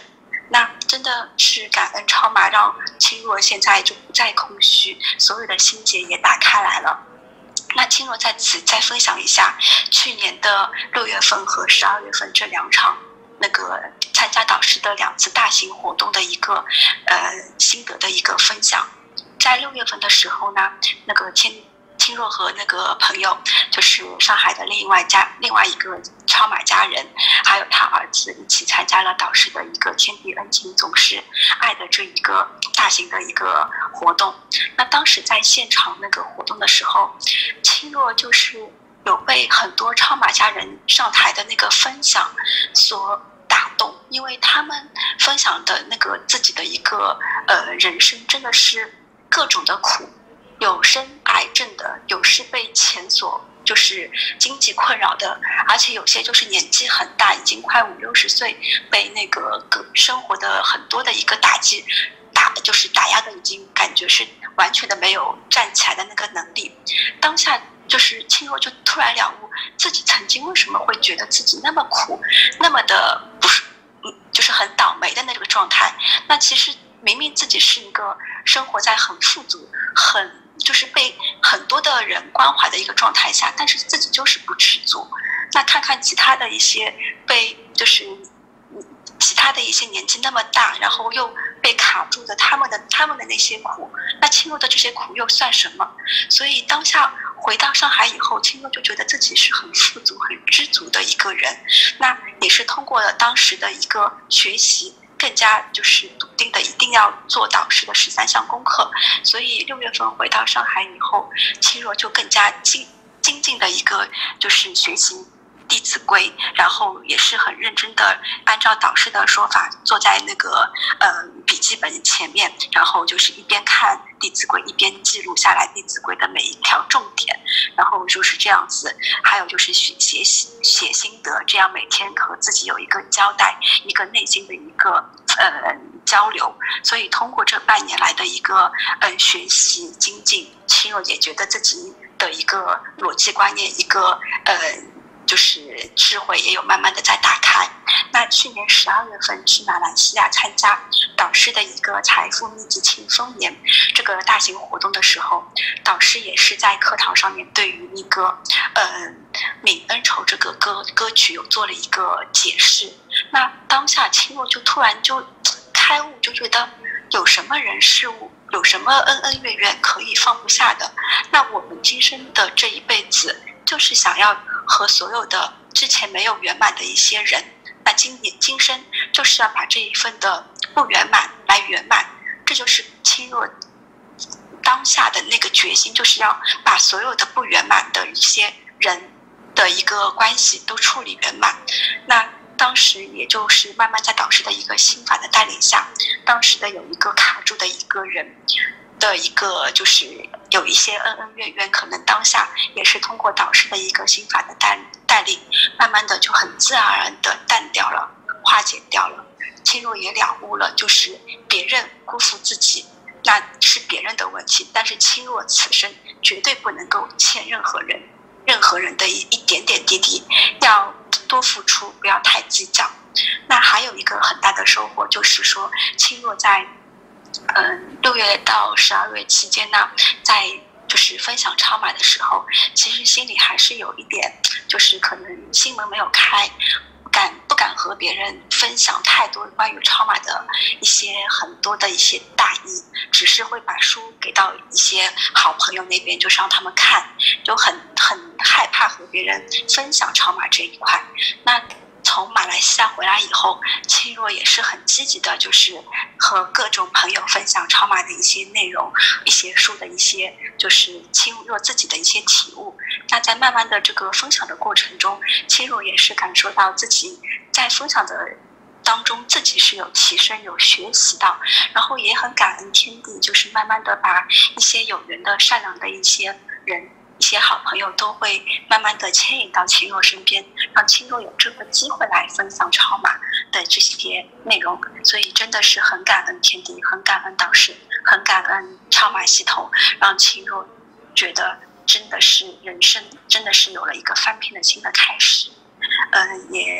那真的是感恩超马，让青若现在就不再空虚，所有的心结也打开来了。那青若在此再分享一下去年的六月份和十二月份这两场那个参加导师的两次大型活动的一个呃心得的一个分享。在六月份的时候呢，那个天青若和那个朋友，就是上海的另外家另外一个超马家人，还有他儿子一起参加了导师的一个天地恩情总是爱的这一个大型的一个活动。那当时在现场那个活动的时候，青若就是有被很多超马家人上台的那个分享所打动，因为他们分享的那个自己的一个呃人生真的是各种的苦，有生癌症的，有是被钱所就是经济困扰的，而且有些就是年纪很大，已经快五六十岁，被那个生活的很多的一个打击打就是打压的已经感觉是完全的没有站起来的那个能力。当下就是青若就突然了悟自己曾经为什么会觉得自己那么苦，那么的不是就是很倒霉的那个状态。那其实明明自己是一个生活在很富足很就是被很多的人关怀的一个状态下，但是自己就是不知足。那看看其他的一些被就是其他的一些年纪那么大，然后又被卡住的他们的他们的那些苦，那青若的这些苦又算什么？所以当下回到上海以后，青若就觉得自己是很富足很知足的一个人。那也是通过了当时的一个学习，更加就是笃定的一定要做导师的十三项功课。所以六月份回到上海以后，青若就更加精精进的一个就是学习弟子规，然后也是很认真的按照导师的说法坐在那个呃笔记本前面，然后就是一边看弟子规一边记录下来弟子规的每一条重点，然后就是这样子。还有就是写写写心得，这样每天和自己有一个交代，一个内心的一个呃交流。所以通过这半年来的一个呃学习精进，青若也觉得自己的一个逻辑观念，一个呃就是智慧也有慢慢的在打开。那去年十二月份去马来西亚参加导师的一个财富秘籍庆丰年这个大型活动的时候，导师也是在课堂上面对于那个呃泯恩仇这个歌歌曲有做了一个解释。那当下青若就突然就开悟，就觉得有什么人事物，有什么恩恩怨怨可以放不下的。那我们今生的这一辈子就是想要和所有的之前没有圆满的一些人，那今年今生就是要把这一份的不圆满来圆满。这就是青若当下的那个决心，就是要把所有的不圆满的一些人的一个关系都处理圆满。那当时也就是慢慢在导师的一个心法的带领下，当时的有一个卡住的一个人的一个就是有一些恩恩怨怨，可能当下也是通过导师的一个心法的带带领，慢慢的就很自然而然的淡掉了，化解掉了。青若也了悟了，就是别人辜负自己那是别人的问题，但是青若此生绝对不能够欠任何人任何人的一一点点滴滴，要多付出，不要太计较。那还有一个很大的收获就是说，青若在嗯六月到十二月期间呢，在就是分享超马的时候，其实心里还是有一点，就是可能心门没有开，敢不敢和别人分享太多关于超马的一些很多的一些大意，只是会把书给到一些好朋友那边，就是让他们看，就很很害怕和别人分享超马这一块。那从马来西亚回来以后，青若也是很积极的，就是和各种朋友分享超马的一些内容，一些书的一些就是青若自己的一些体悟。那在慢慢的这个分享的过程中，青若也是感受到自己在分享的当中自己是有提升有学习到，然后也很感恩天地，就是慢慢的把一些有缘的善良的一些人一些好朋友都会慢慢的牵引到青若身边，让青若有这个机会来分享超马的这些内容。所以真的是很感恩天地，很感恩导师，很感恩超马系统，让青若觉得真的是人生真的是有了一个翻篇的新的开始。呃，也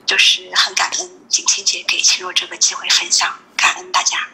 就是很感恩景清姐给青若这个机会分享，感恩大家。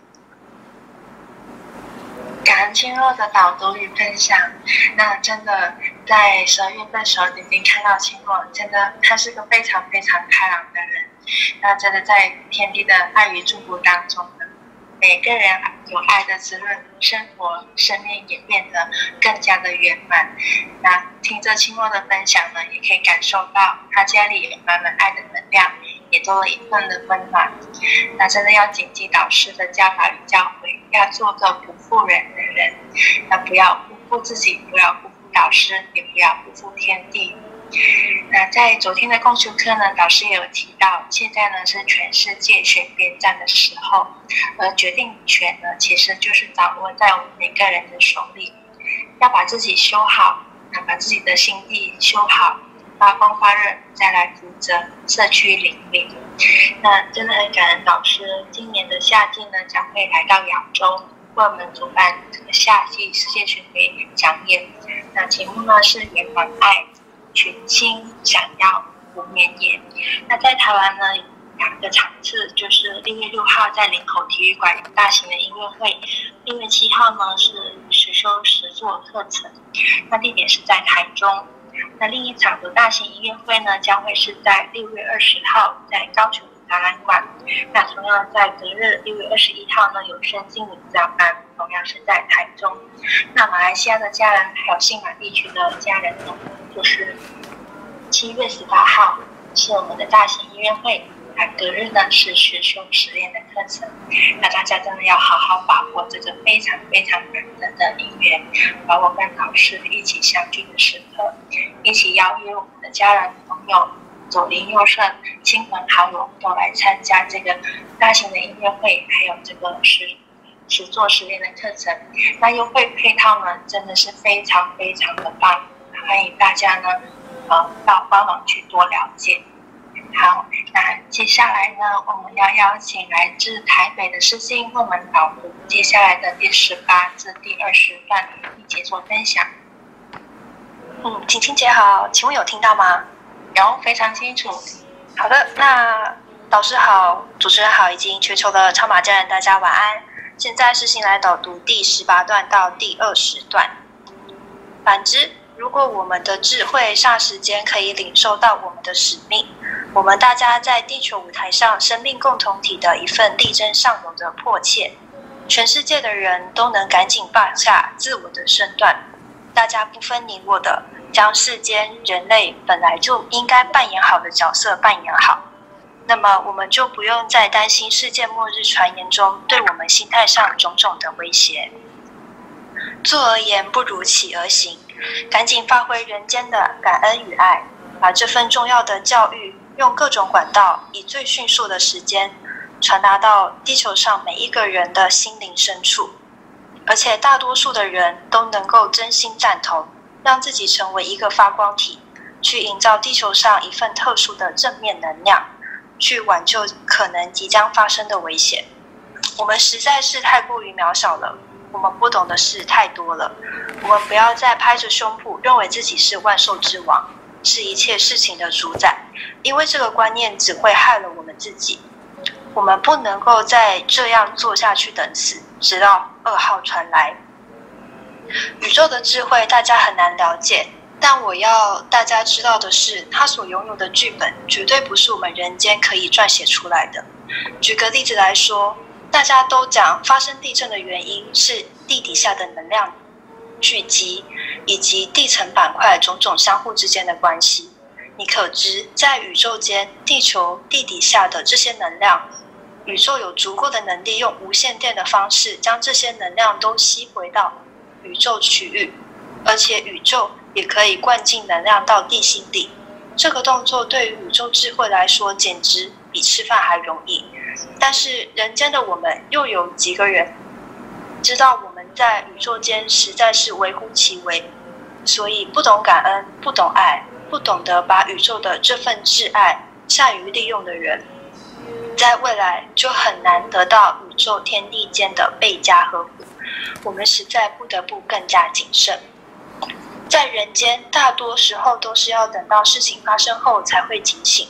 感恩青若的导读与分享。那真的在十二月份的时候已经看到青若，真的他是个非常非常开朗的人。那真的在天地的爱与祝福当中呢，每个人有爱的滋润，生活生命也变得更加的圆满。那听着青若的分享呢，也可以感受到他家里有满满爱的能量，也多了一份的温暖。那真的要谨记导师的教法与教诲，要做个不负人的人，那不要辜负自己，不要辜负导师，也不要辜负天地。那在昨天的共修课呢，导师也有提到，现在呢是全世界选边站的时候，而决定权呢其实就是掌握在我们每个人的手里。要把自己修好，那把自己的心地修好，发光发热，再来负责社区邻里。那真的很感恩导师，今年的夏季呢将会来到扬州，为我们主办这个夏季世界巡回讲演。那节目呢是圆满爱，群星闪耀不绵延。那在台湾呢有两个场次，就是六月六号在林口体育馆有大型的音乐会，六月七号呢是实修实作课程，那地点是在台中。那另一场的大型音乐会呢，将会是在六月二十号在高雄展览馆。那同样在隔日六月二十一号呢，有身心灵教班，同样是在台中。那马来西亚的家人还有新马地区的家人呢，就是七月十八号是我们的大型音乐会。那隔日呢是实修实练的课程，那大家真的要好好把握这个非常非常难得的因缘，把我跟老师一起相聚的时刻，一起邀约我们的家人朋友、左邻右舍、亲朋好友都来参加这个大型的音乐会，还有这个实实作实练的课程。那优惠配套呢真的是非常非常的棒，欢迎大家呢呃到官网去多了解。好，那接下来呢，我们要邀请来自台北的师兄为我们导读接下来的第十八至第二十段，一起做分享。 嗯，晴晴姐好，请问有听到吗？ 有，非常清楚。 好的，那导师好，主持人好，以及全球的超马家人，大家晚安。现在师兄来导读第十八段到第二十段。反之，如果我们的智慧霎时间可以领受到我们的使命，我们大家在地球舞台上生命共同体的一份力争上游的迫切，全世界的人都能赶紧放下自我的身段，大家不分你我的将世间人类本来就应该扮演好的角色扮演好，那么我们就不用再担心世界末日传言中对我们心态上种种的威胁。坐而言不如起而行，赶紧发挥人间的感恩与爱，把这份重要的教育用各种管道，以最迅速的时间传达到地球上每一个人的心灵深处，而且大多数的人都能够真心赞同，让自己成为一个发光体，去营造地球上一份特殊的正面能量，去挽救可能即将发生的危险。我们实在是太过于渺小了，我们不懂的事太多了，我们不要再拍着胸脯认为自己是万兽之王，是一切事情的主宰，因为这个观念只会害了我们自己。我们不能够再这样做下去等死，直到噩耗传来。宇宙的智慧大家很难了解，但我要大家知道的是，它所拥有的剧本绝对不是我们人间可以撰写出来的。举个例子来说，大家都讲发生地震的原因是地底下的能量聚集，以及地层板块种种相互之间的关系。你可知，在宇宙间，地球地底下的这些能量，宇宙有足够的能力用无线电的方式将这些能量都吸回到宇宙区域，而且宇宙也可以灌进能量到地心里。这个动作对于宇宙智慧来说简直比吃饭还容易，但是人间的我们又有几个人知道我们在宇宙间实在是微乎其微，所以不懂感恩，不懂爱，不懂得把宇宙的这份挚爱善于利用的人，在未来就很难得到宇宙天地间的倍加呵护。我们实在不得不更加谨慎。在人间，大多时候都是要等到事情发生后才会警醒，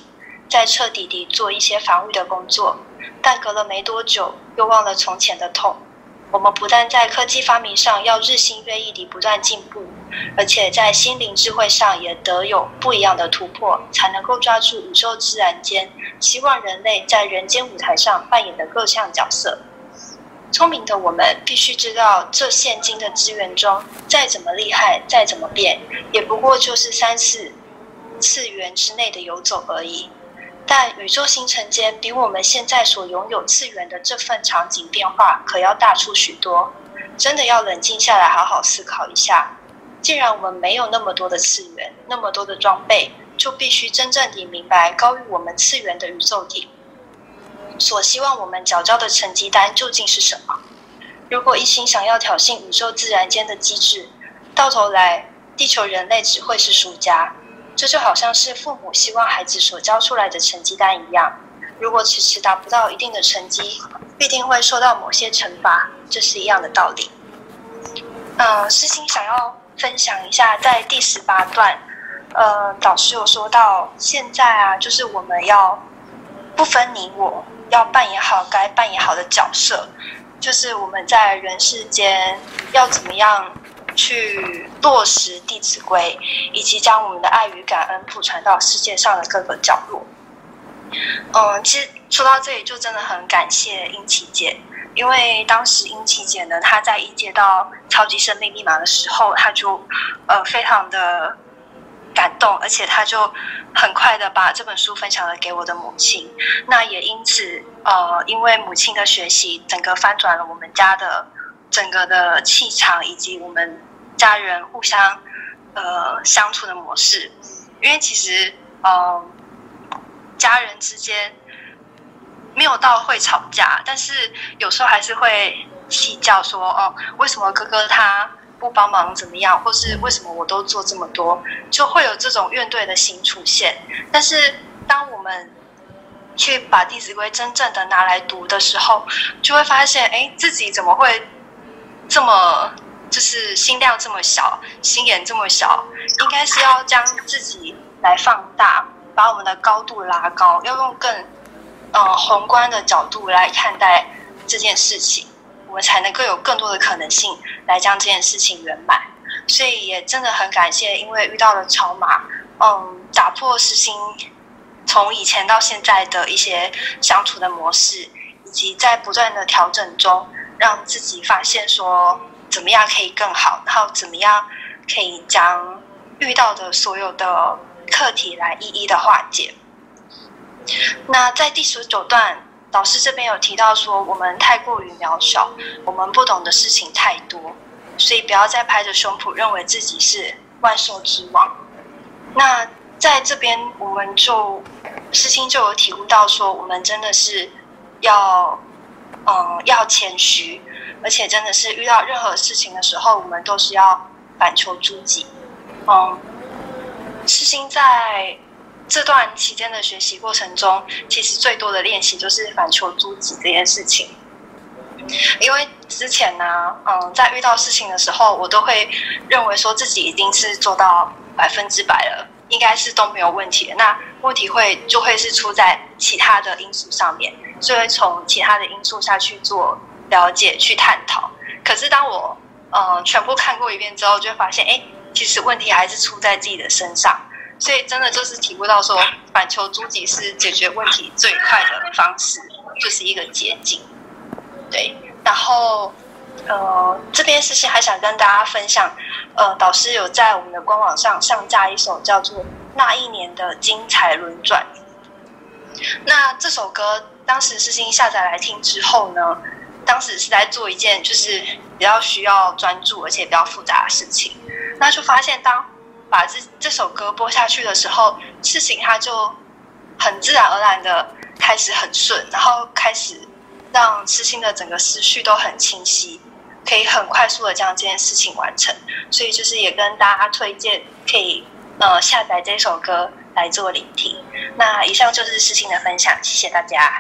再彻底地做一些防御的工作，但隔了没多久，又忘了从前的痛。我们不但在科技发明上要日新月异地不断进步，而且在心灵智慧上也得有不一样的突破，才能够抓住宇宙自然间希望人类在人间舞台上扮演的各项角色。聪明的我们必须知道，这现今的资源中，再怎么厉害，再怎么变，也不过就是三四次元之内的游走而已。但宇宙星辰间比我们现在所拥有次元的这份场景变化可要大出许多，真的要冷静下来好好思考一下。既然我们没有那么多的次元，那么多的装备，就必须真正地明白高于我们次元的宇宙体所希望我们缴交的成绩单究竟是什么。如果一心想要挑衅宇宙自然间的机制，到头来地球人类只会是输家。这就好像是父母希望孩子所交出来的成绩单一样，如果迟迟达不到一定的成绩，必定会受到某些惩罚，这是一样的道理。呃，诗心想要分享一下，在第十八段，呃，导师有说到，现在啊，就是我们要不分你我，要扮演好该扮演好的角色，就是我们在人世间要怎么样去落实《弟子规》，以及将我们的爱与感恩普传到世界上的各个角落。嗯，其实说到这里，就真的很感谢英琪姐，因为当时英琪姐呢，她在一接到超级生命密码的时候，她就呃非常的感动，而且她就很快的把这本书分享了给我的母亲。那也因此，呃，因为母亲的学习，整个翻转了我们家的整个的气场，以及我们家人互相呃相处的模式。因为其实呃家人之间没有到会吵架，但是有时候还是会计较说，哦，为什么哥哥他不帮忙怎么样，或是为什么我都做这么多，就会有这种怨怼的心出现。但是当我们去把《弟子规》真正的拿来读的时候，就会发现，哎，自己怎么会这么就是心量这么小，心眼这么小，应该是要将自己来放大，把我们的高度拉高，要用更呃宏观的角度来看待这件事情，我们才能够有更多的可能性来将这件事情圆满。所以也真的很感谢，因为遇到了超马，嗯，打破诗心从以前到现在的一些相处的模式，以及在不断的调整中，让自己发现说怎么样可以更好，然后怎么样可以将遇到的所有的课题来一一的化解。那在第十九段，导师这边有提到说，我们太过于渺小，我们不懂的事情太多，所以不要再拍着胸脯认为自己是万兽之王。那在这边，我们就诗心就有体悟到说，我们真的是要嗯要谦虚，而且真的是遇到任何事情的时候，我们都是要反求诸己。嗯，诗心在这段期间的学习过程中，其实最多的练习就是反求诸己这件事情。因为之前呢，嗯，在遇到事情的时候，我都会认为说自己已经是做到百分之百了，应该是都没有问题的。那问题会就会是出在其他的因素上面，就会从其他的因素下去做了解、去探讨。可是当我嗯全部看过一遍之后，就会发现，哎，其实问题还是出在自己的身上。所以真的就是体会到说，反求诸己是解决问题最快的方式，就是一个捷径。对，然后呃，这边诗心还想跟大家分享，呃，导师有在我们的官网上上架一首叫做《那一年的精彩轮转》。那这首歌当时诗心下载来听之后呢，当时是在做一件就是比较需要专注而且比较复杂的事情，那就发现当把这这首歌播下去的时候，事情它就很自然而然的开始很顺，然后开始让诗心的整个思绪都很清晰，可以很快速的将这件事情完成。所以就是也跟大家推荐可以呃下载这首歌来做聆听。那以上就是诗心的分享，谢谢大家。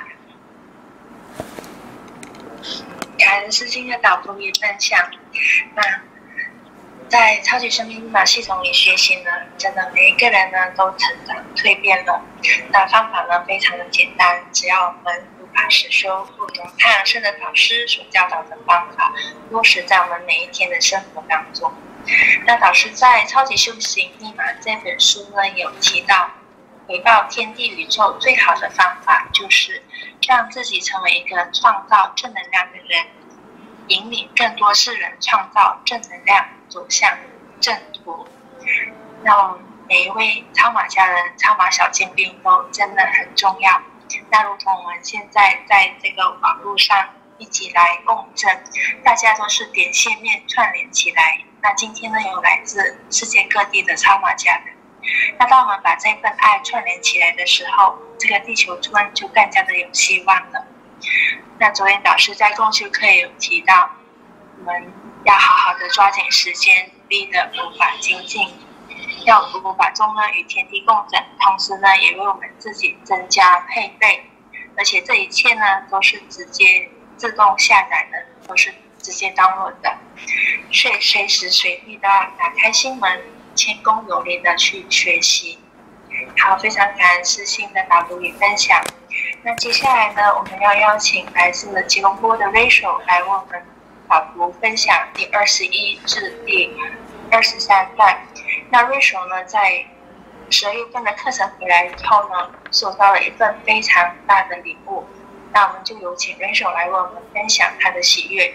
感恩诗心的导读与分享。那在超级生命密码系统里学习呢，真的每一个人呢都成长蜕变了。那方法呢非常的简单，只要我们如法实修，如同太阳圣的导师所教导的方法，落实在我们每一天的生活当中。那导师在《超级修行密码》这本书呢有提到，回报天地宇宙最好的方法就是让自己成为一个创造正能量的人，引领更多世人创造正能量，走向正途。那我们每一位超马家人、超马小尖兵都真的很重要。那如同我们现在在这个网络上一起来共振，大家都是点线面串联起来。那今天呢，有来自世界各地的超马家人。那当我们把这份爱串联起来的时候，这个地球村就更加的有希望了。那昨天导师在共修课也有提到，我们要好好的抓紧时间，努力的佛法精进，要佛法中呢与天地共振，同时呢也为我们自己增加配备，而且这一切呢都是直接自动下载的，都是直接 download 的，所以随时随地的打开心门，谦恭有礼的去学习。好，非常感恩世新的导读与分享。那接下来呢，我们要邀请来自吉隆坡的 Rachel 来为我们导读分享第二十一至第二十三段。那 Rachel 呢，在十二月份的课程回来以后呢，收到了一份非常大的礼物。那我们就有请 Rachel 来为我们分享她的喜悦。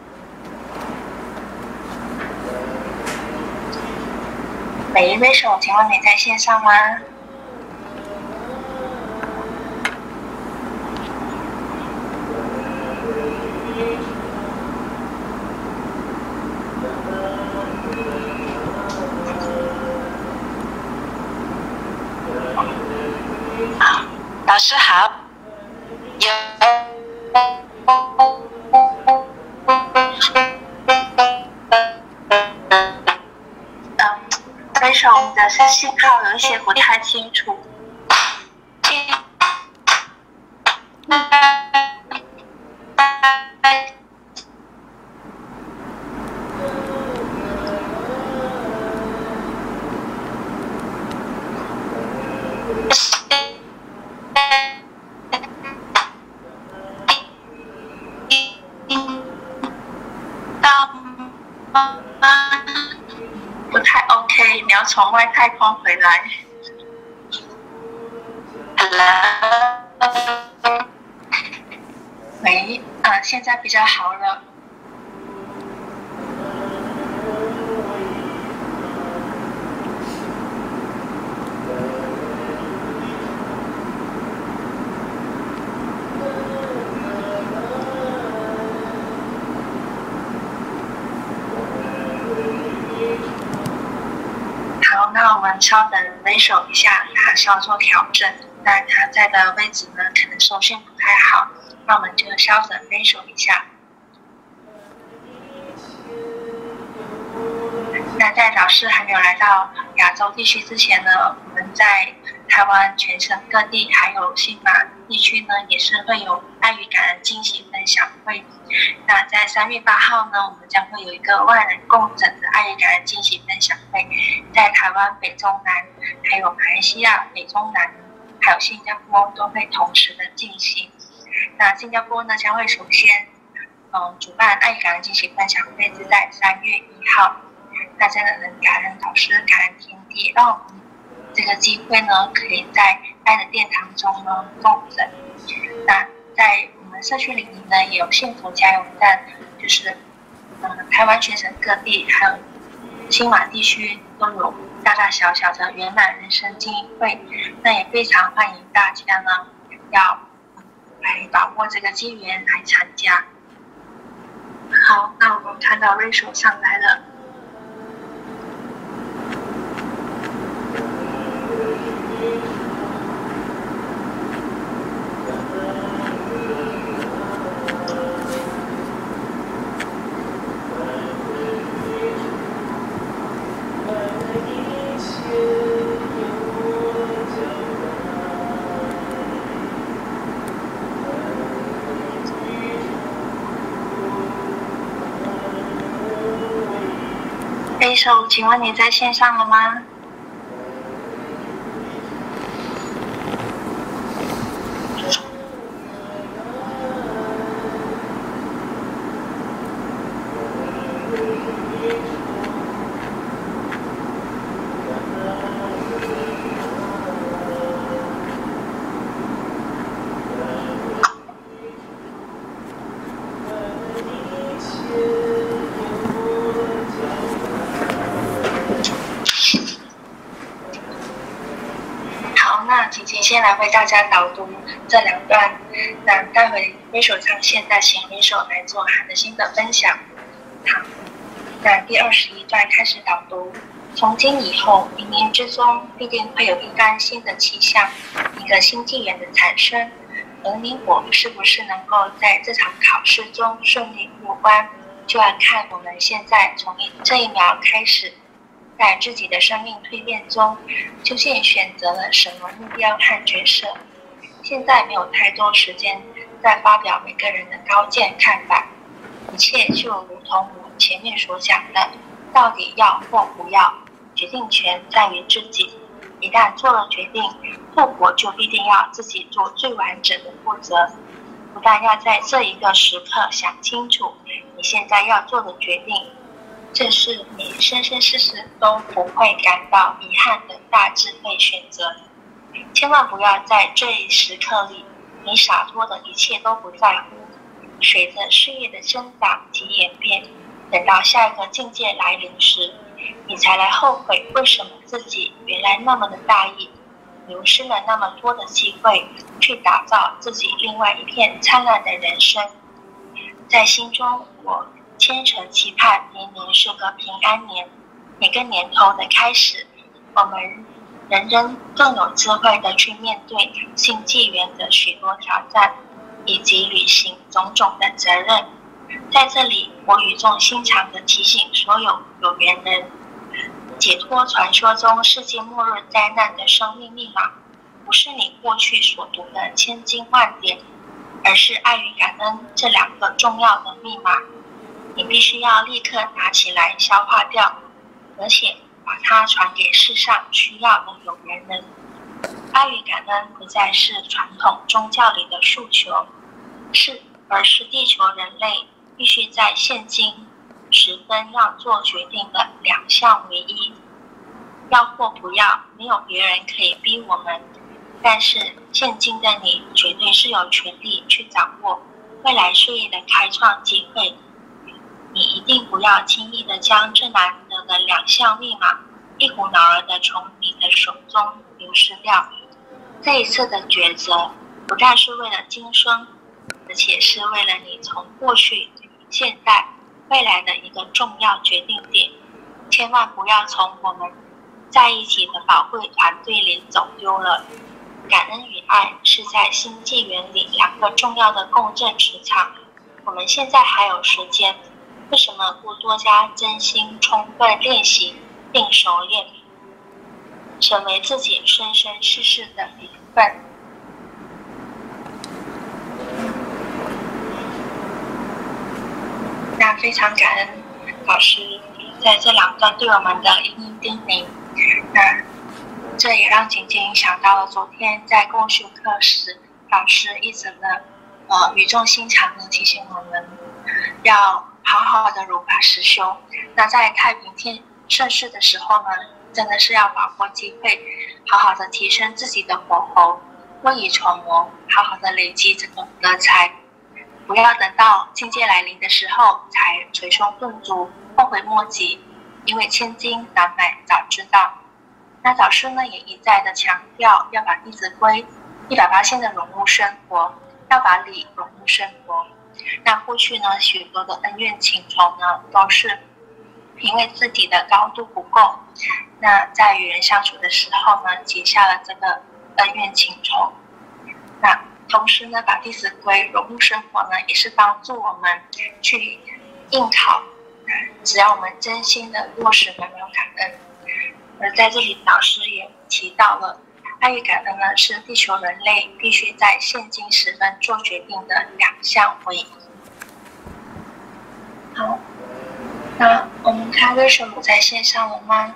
美丽 Rachel， 请问你在线上吗？ 老师好，有。 为什么你的信号有一些不太清楚？不太 OK， 你要从外太空回来。 Hello， 喂，啊，现在比较好了。好，那我们稍等 Rachel 一下，他稍作调整。那他在的位置呢，可能收讯不太好，那我们就稍等 Rachel 一下。那在老师还没有来到亚洲地区之前呢，我们在台湾全省各地还有新马地区呢，也是会有爱与感恩惊喜分享会。那在三月八号呢，我们将会有一个万人共振的爱与感恩惊喜分享会，在台湾北中南，还有马来西亚北中南，还有新加坡都会同时的进行。那新加坡呢，将会首先嗯主办爱与感恩惊喜分享会，是在三月一号。那真的很感恩导师，感恩天地，让我们这个机会呢，可以在爱的殿堂中呢共振。那在我们社区里面呢，也有幸福加油站，就是嗯台湾全省各地还有新马地区都有大大小小的圆满人生精英会。那也非常欢迎大家呢，要来把握这个机缘来参加。好，那我们看到 Rachel 上来了。Rachel，请问你在线上了吗？ 先来为大家导读这两段，那待会挥手唱现在请挥手来做喊的心的分享。好，那第二十一段开始导读。从今以后，冥冥之中必定会有一番新的气象，一个新纪元的产生。而你我是不是能够在这场考试中顺利过关，就要看我们现在从这一秒开始，在自己的生命蜕变中，究竟选择了什么目标和角色。现在没有太多时间再发表每个人的高见看法，一切就如同我前面所讲的，到底要或不要，决定权在于自己。一旦做了决定，后果就必定要自己做最完整的负责。不但要在这一个时刻想清楚你现在要做的决定，这是你生生世世都不会感到遗憾的大智慧选择。千万不要在这一时刻里，你洒脱的一切都不在乎。随着事业的增长及演变，等到下一个境界来临时，你才来后悔为什么自己原来那么的大意，流失了那么多的机会去打造自己另外一片灿烂的人生。在心中，我虔诚期盼明年是个平安年，每个年头的开始，我们人人更有智慧的去面对新纪元的许多挑战，以及履行种种的责任。在这里，我语重心长地提醒所有有缘人，解脱传说中世界末日灾难的生命密码，不是你过去所读的千经万典，而是爱与感恩这两个重要的密码。你必须要立刻拿起来消化掉，而且把它传给世上需要的有缘人。爱与感恩不再是传统宗教里的诉求，是而是地球人类必须在现今时分要做决定的两项唯一。要或不要，没有别人可以逼我们，但是现今的你绝对是有权利去掌握未来事业的开创机会。你一定不要轻易的将这难得的两项密码一股脑儿的从你的手中流失掉。这一次的抉择不但是为了今生，而且是为了你从过去、现在、未来的一个重要决定点。千万不要从我们在一起的宝贵团队里走丢了。感恩与爱是在新纪元里两个重要的共振磁场。我们现在还有时间，为什么不多加真心充分练习并熟练，成为自己生生世世的一部分？那非常感恩老师在这两段对我们的一一叮咛。那这也让景景想到了昨天在共修课时，老师一直的呃语重心长的提醒我们要好好的如法实修。那在太平天盛世的时候呢，真的是要把握机会，好好的提升自己的火候，未雨绸缪，好好的累积这个德才，不要等到境界来临的时候才捶胸顿足，后悔莫及，因为千金难买早知道。那导师呢也一再的强调要把《弟子规》一百八十的融入生活，要把礼融入生活。那过去呢许多的恩怨情仇呢都是因为自己的高度不够，那在与人相处的时候呢结下了这个恩怨情仇。那同时呢把《弟子规》融入生活呢也是帮助我们去应考，只要我们真心的落实有没有感恩。而在这里导师也提到了爱与感恩呢是地球人类必须在现今时分做决定的两项唯一。好，那我们看为什么在线上了吗？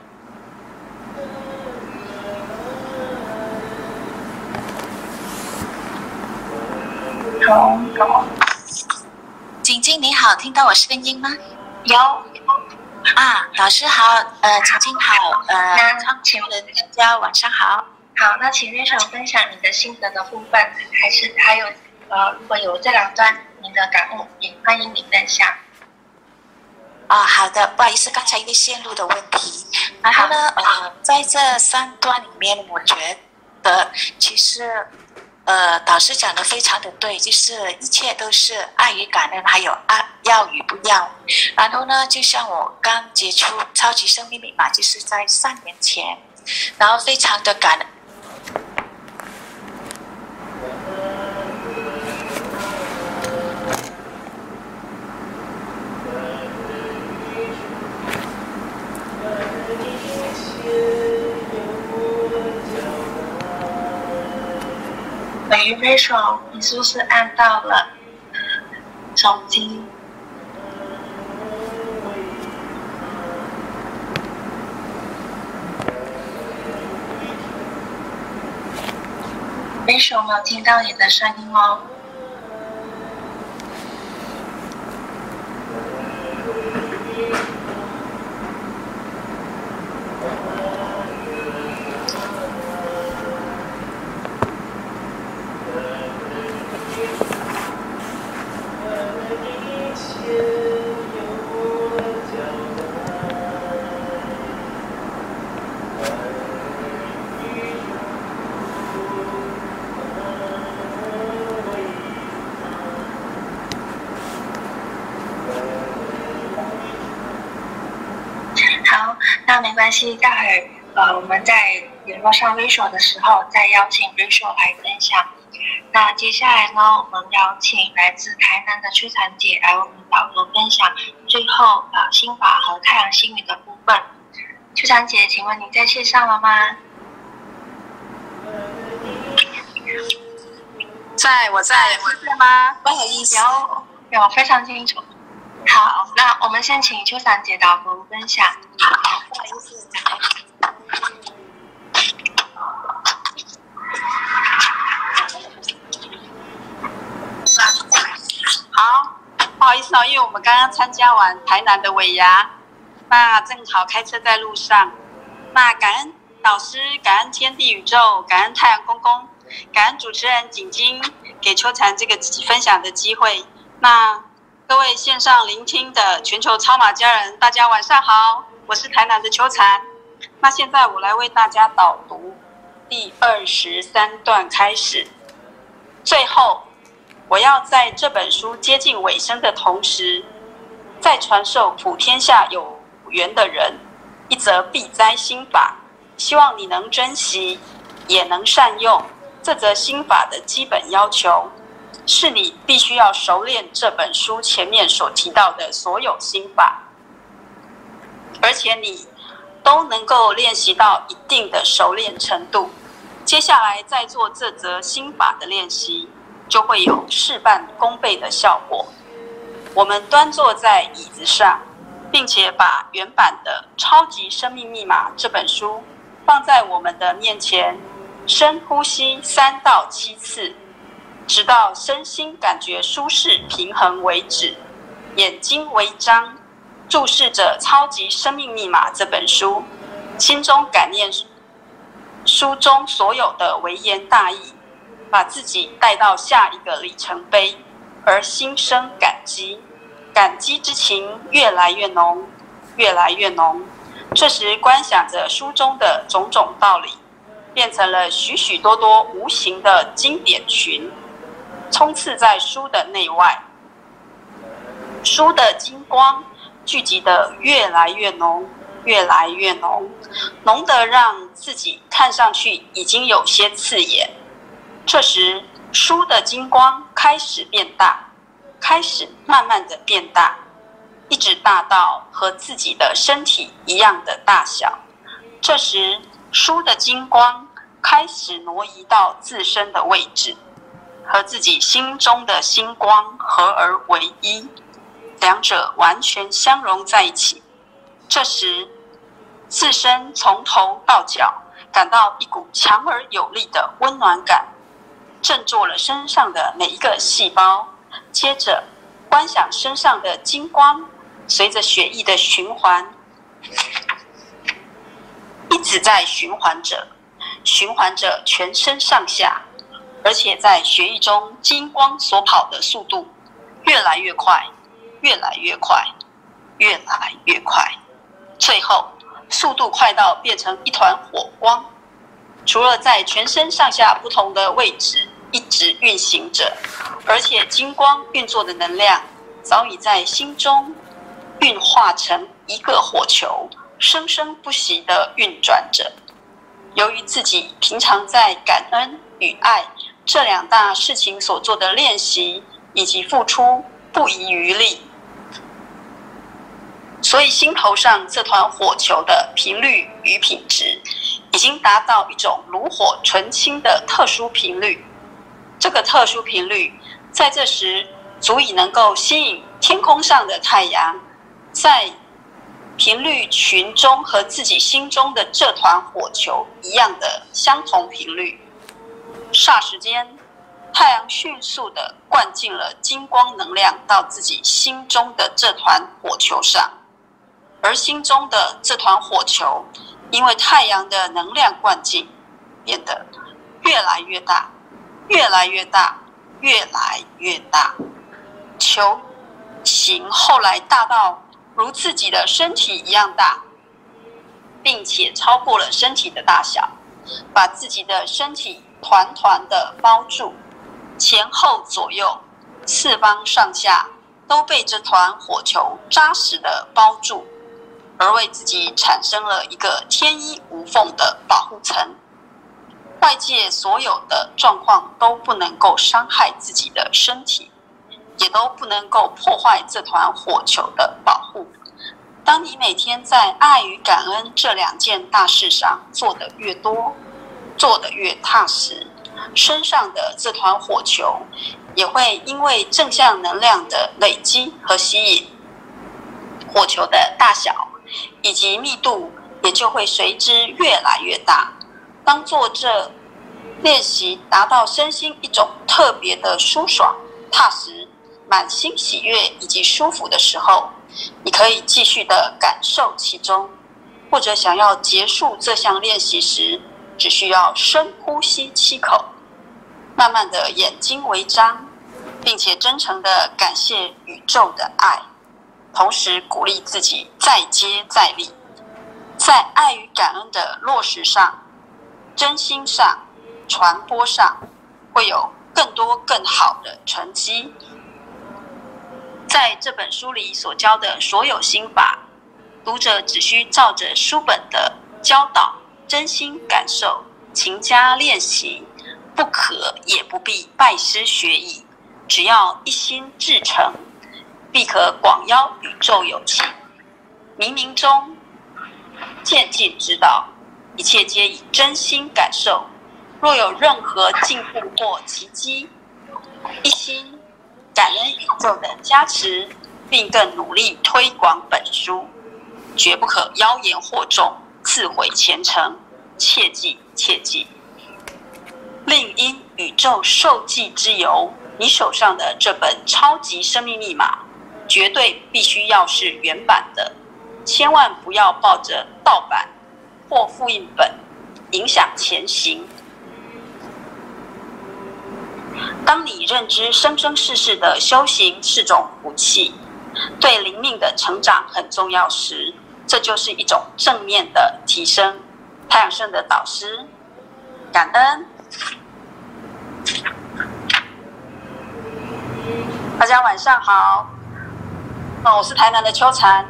好，好。 景静你好，听到我声音吗？ 有。 啊，老师好，呃，景静好，呃，请问大家晚上好。 好，那请举手分享你的心得的部分，还是还有呃，如果有这两段您的感悟，也欢迎你分享。 啊、哦，好的，不好意思，刚才一个线路的问题。然后呢，呃，在这三段里面，我觉的。其实，呃，导师讲的非常的对，就是一切都是爱与感恩，还有爱要与不要。然后呢，就像我刚接触超级生命密码，就是在三年前，然后非常的感恩。 美鱼飞手，你是不是按到了手机？飞手没有听到你的声音哦。那没关系，待会儿呃我们在联络上 Rachel 的时候，再邀请 Rachel 来分享。那接下来呢，我们邀请来自台南的邱产姐来为我们导读分享最后呃心法和太阳星语的部分。邱产姐，请问您在线上了吗？ 在，我在，我在吗？ 不好意思， 有有非常清楚。好，那我们先请邱产姐导读分享。 好，不好意思。 好，不好意思哦，因为我们刚刚参加完台南的尾牙，那正好开车在路上。那感恩导师，感恩天地宇宙，感恩太阳公公，感恩主持人景晶给秋蝉这个分享的机会。那各位线上聆听的全球超马家人，大家晚上好，我是台南的秋蝉。那现在我来为大家导读第二十三段开始。最后，我要在这本书接近尾声的同时，再传授普天下有缘的人一则避灾心法，希望你能珍惜，也能善用。这则心法的基本要求是你必须要熟练这本书前面所提到的所有心法，而且你都能够练习到一定的熟练程度。接下来再做这则心法的练习，就会有事半功倍的效果。我们端坐在椅子上，并且把原版的《超级生命密码》这本书放在我们的面前，深呼吸三到七次，直到身心感觉舒适平衡为止。眼睛微张，注视着《超级生命密码》这本书，心中感念书中所有的微言大义，把自己带到下一个里程碑，而心生感激，感激之情越来越浓，越来越浓。这时观想着书中的种种道理，变成了许许多多无形的经典群，冲刺在书的内外。书的金光聚集得越来越浓，越来越浓，浓得让自己看上去已经有些刺眼。这时书的金光开始变大，开始慢慢的变大，一直大到和自己的身体一样的大小。这时书的金光开始挪移到自身的位置，和自己心中的星光合而为一，两者完全相融在一起。这时自身从头到脚感到一股强而有力的温暖感，振作了身上的每一个细胞。接着观想身上的金光随着血液的循环，一直在循环着，循环着全身上下，而且在血液中金光所跑的速度越来越快，越来越快，越来越快，最后速度快到变成一团火光， 除了在全身上下不同的位置一直运行着，而且金光运作的能量早已在心中运化成一个火球，生生不息地运转着。由于自己平常在感恩与爱这两大事情所做的练习以及付出不遗余力，所以心头上这团火球的频率与品质已经达到一种炉火纯青的特殊频率。这个特殊频率在这时足以能够吸引天空上的太阳在频率群中和自己心中的这团火球一样的相同频率。霎时间，太阳迅速地灌进了金光能量到自己心中的这团火球上，而心中的这团火球因为太阳的能量灌进，变得越来越大，越来越大，越来越大。球形后来大到如自己的身体一样大，并且超过了身体的大小，把自己的身体团团的包住，前后左右、四方上下都被这团火球扎实的包住，而为自己产生了一个天衣无缝的保护层。外界所有的状况都不能够伤害自己的身体，也都不能够破坏这团火球的保护。当你每天在爱与感恩这两件大事上做得越多，做得越踏实，身上的这团火球也会因为正向能量的累积和吸引，火球的大小以及密度也就会随之越来越大。当做这练习达到身心一种特别的舒爽、踏实、满心喜悦以及舒服的时候，你可以继续的感受其中，或者想要结束这项练习时，只需要深呼吸七口，慢慢的眼睛微张，并且真诚的感谢宇宙的爱，同时鼓励自己再接再厉，在爱与感恩的落实上、真心上、传播上，会有更多更好的成绩。在这本书里所教的所有心法，读者只需照着书本的教导，真心感受，勤加练习，不可也不必拜师学艺，只要一心至诚，必可广邀宇宙有情，冥冥中渐进指导，一切皆以真心感受。若有任何进步或奇迹，一心感恩宇宙的加持，并更努力推广本书，绝不可妖言惑众，自毁前程。切记切记，另因宇宙受记之由，你手上的这本超级生命密码绝对必须要是原版的，千万不要抱着盗版或复印本影响前行。当你认知生生世世的修行是种福气，对灵命的成长很重要时，这就是一种正面的提升。太阳圣的导师，感恩大家晚上好。哦，我是台南的秋蝉。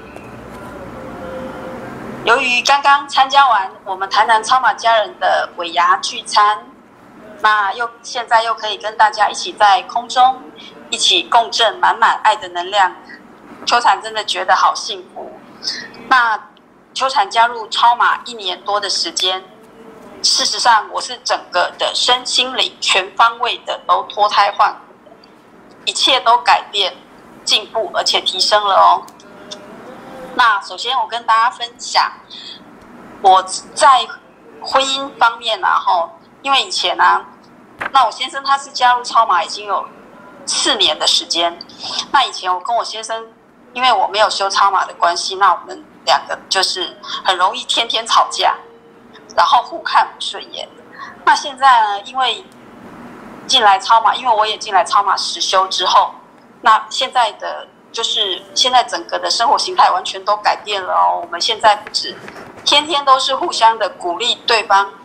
由于刚刚参加完我们台南超马家人的尾牙聚餐，那又现在又可以跟大家一起在空中一起共振满满爱的能量，秋蝉真的觉得好幸福。那秋蝉加入超马一年多的时间，事实上我是整个的身心灵全方位的都脱胎换骨的，一切都改变、进步而且提升了哦。那首先我跟大家分享，我在婚姻方面啊，吼，因为以前啊，那我先生他是加入超马已经有四年的时间。那以前我跟我先生，因为我没有修超马的关系，那我们两个就是很容易天天吵架，然后互看不顺眼。那现在呢，因为进来超马，因为我也进来超马实修之后，那现在的就是现在整个的生活形态完全都改变了哦。我们现在不止天天都是互相的鼓励对方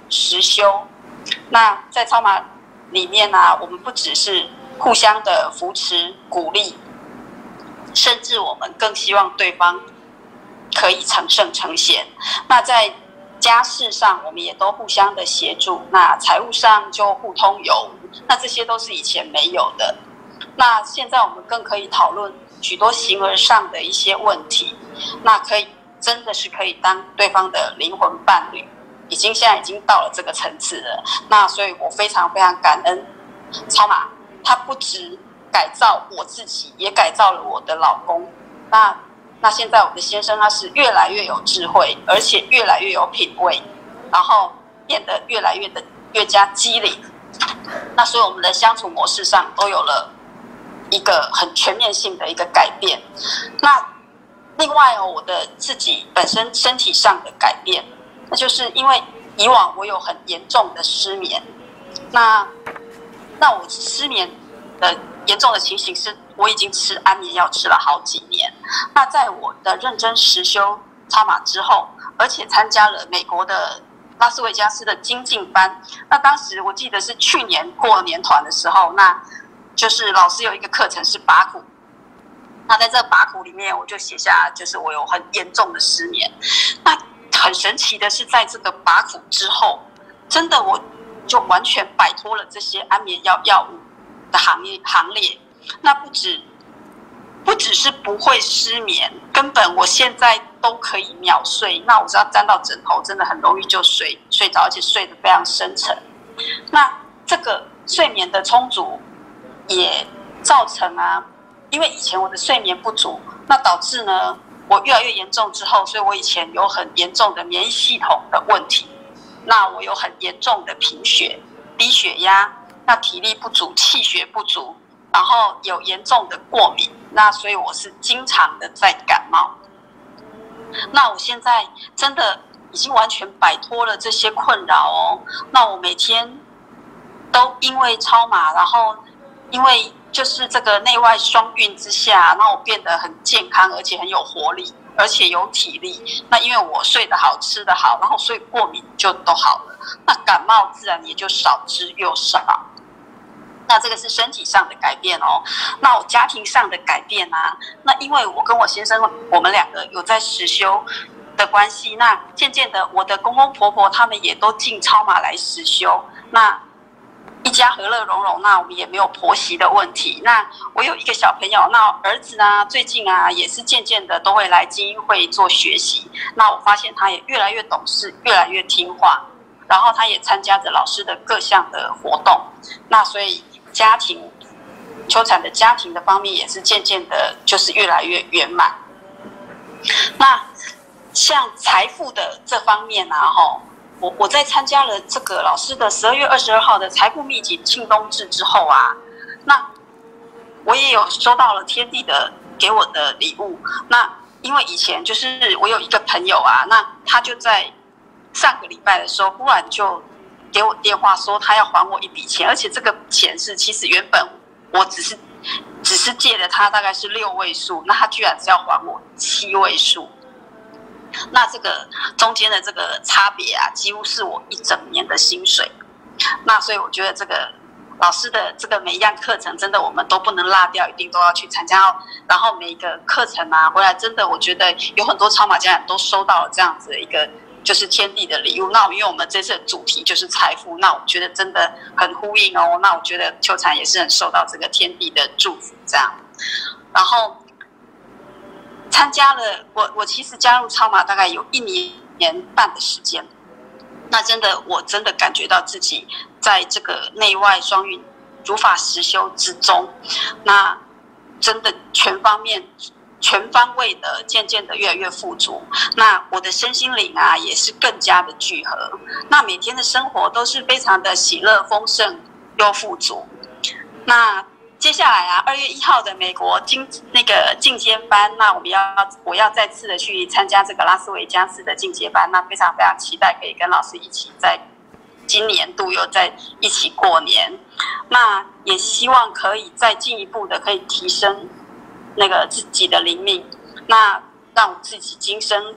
实修。那在超马里面呢、啊，我们不只是互相的扶持鼓励，甚至我们更希望对方可以成圣成贤。那在家事上，我们也都互相的协助；那财务上就互通有无。那这些都是以前没有的。那现在我们更可以讨论许多形而上的一些问题，那可以真的是可以当对方的灵魂伴侣，已经现在已经到了这个层次了。那所以我非常非常感恩超马，他不只改造我自己，也改造了我的老公。那那现在我的先生他是越来越有智慧，而且越来越有品味，然后变得越来越的越加机灵。那所以我们的相处模式上都有了一个很全面性的一个改变。那另外哦，我的自己本身身体上的改变，那就是因为以往我有很严重的失眠，那那我失眠的严重的情形是，我已经吃安眠药吃了好几年。那在我的认真实修超马之后，而且参加了美国的拉斯维加斯的精进班，那当时我记得是去年过年团的时候，那就是老师有一个课程是拔骨。那在这拔骨里面，我就写下，就是我有很严重的失眠。那很神奇的是，在这个拔骨之后，真的我就完全摆脱了这些安眠药药物的行列行列。那不止不只是不会失眠，根本我现在都可以秒睡。那我知道沾到枕头真的很容易就睡睡着，而且睡得非常深沉。那这个睡眠的充足也造成啊，因为以前我的睡眠不足，那导致呢我越来越严重之后，所以我以前有很严重的免疫系统的问题，那我有很严重的贫血、低血压，那体力不足、气血不足，然后有严重的过敏，那所以我是经常的在感冒。那我现在真的已经完全摆脱了这些困扰哦。那我每天都因为超马，然后因为就是这个内外双运之下，让我变得很健康，而且很有活力，而且有体力。那因为我睡得好，吃得好，然后所以过敏就都好了，那感冒自然也就少之又少。那这个是身体上的改变哦。那我家庭上的改变啊，那因为我跟我先生我们两个有在实修的关系，那渐渐的我的公公婆婆他们也都进超马来实修，那一家和乐融融，那我们也没有婆媳的问题。那我有一个小朋友，那儿子啊，最近啊也是渐渐的都会来精英会做学习。那我发现他也越来越懂事，越来越听话，然后他也参加着老师的各项的活动。那所以家庭秋产的家庭的方面也是渐渐的，就是越来越圆满。那像财富的这方面啊，吼。我我在参加了这个老师的十二月二十二号的财富秘籍庆冬至之后啊，那我也有收到了天地的给我的礼物。那因为以前就是我有一个朋友啊，那他就在上个礼拜的时候忽然就给我电话说他要还我一笔钱，而且这个钱是其实原本我只是只是借了他大概是六位数，那他居然是要还我七位数。那这个中间的这个差别啊，几乎是我一整年的薪水。那所以我觉得这个老师的这个每一样课程，真的我们都不能落掉，一定都要去参加。然后每一个课程啊，回来真的我觉得有很多超马家人都收到了这样子的一个就是天地的礼物。那因为我们这次的主题就是财富，那我觉得真的很呼应哦。那我觉得秋产也是很受到这个天地的祝福这样。然后参加了我我其实加入超马大概有一年半的时间，那真的我真的感觉到自己在这个内外双运如法实修之中，那真的全方面全方位的渐渐的越来越富足，那我的身心灵啊也是更加的聚合，那每天的生活都是非常的喜乐丰盛又富足。那接下来啊，二月一号的美国进那个进阶班，那我们要我要再次的去参加这个拉斯维加斯的进阶班，那非常非常期待可以跟老师一起在今年度又在一起过年，那也希望可以再进一步的可以提升那个自己的灵命，那让自己今生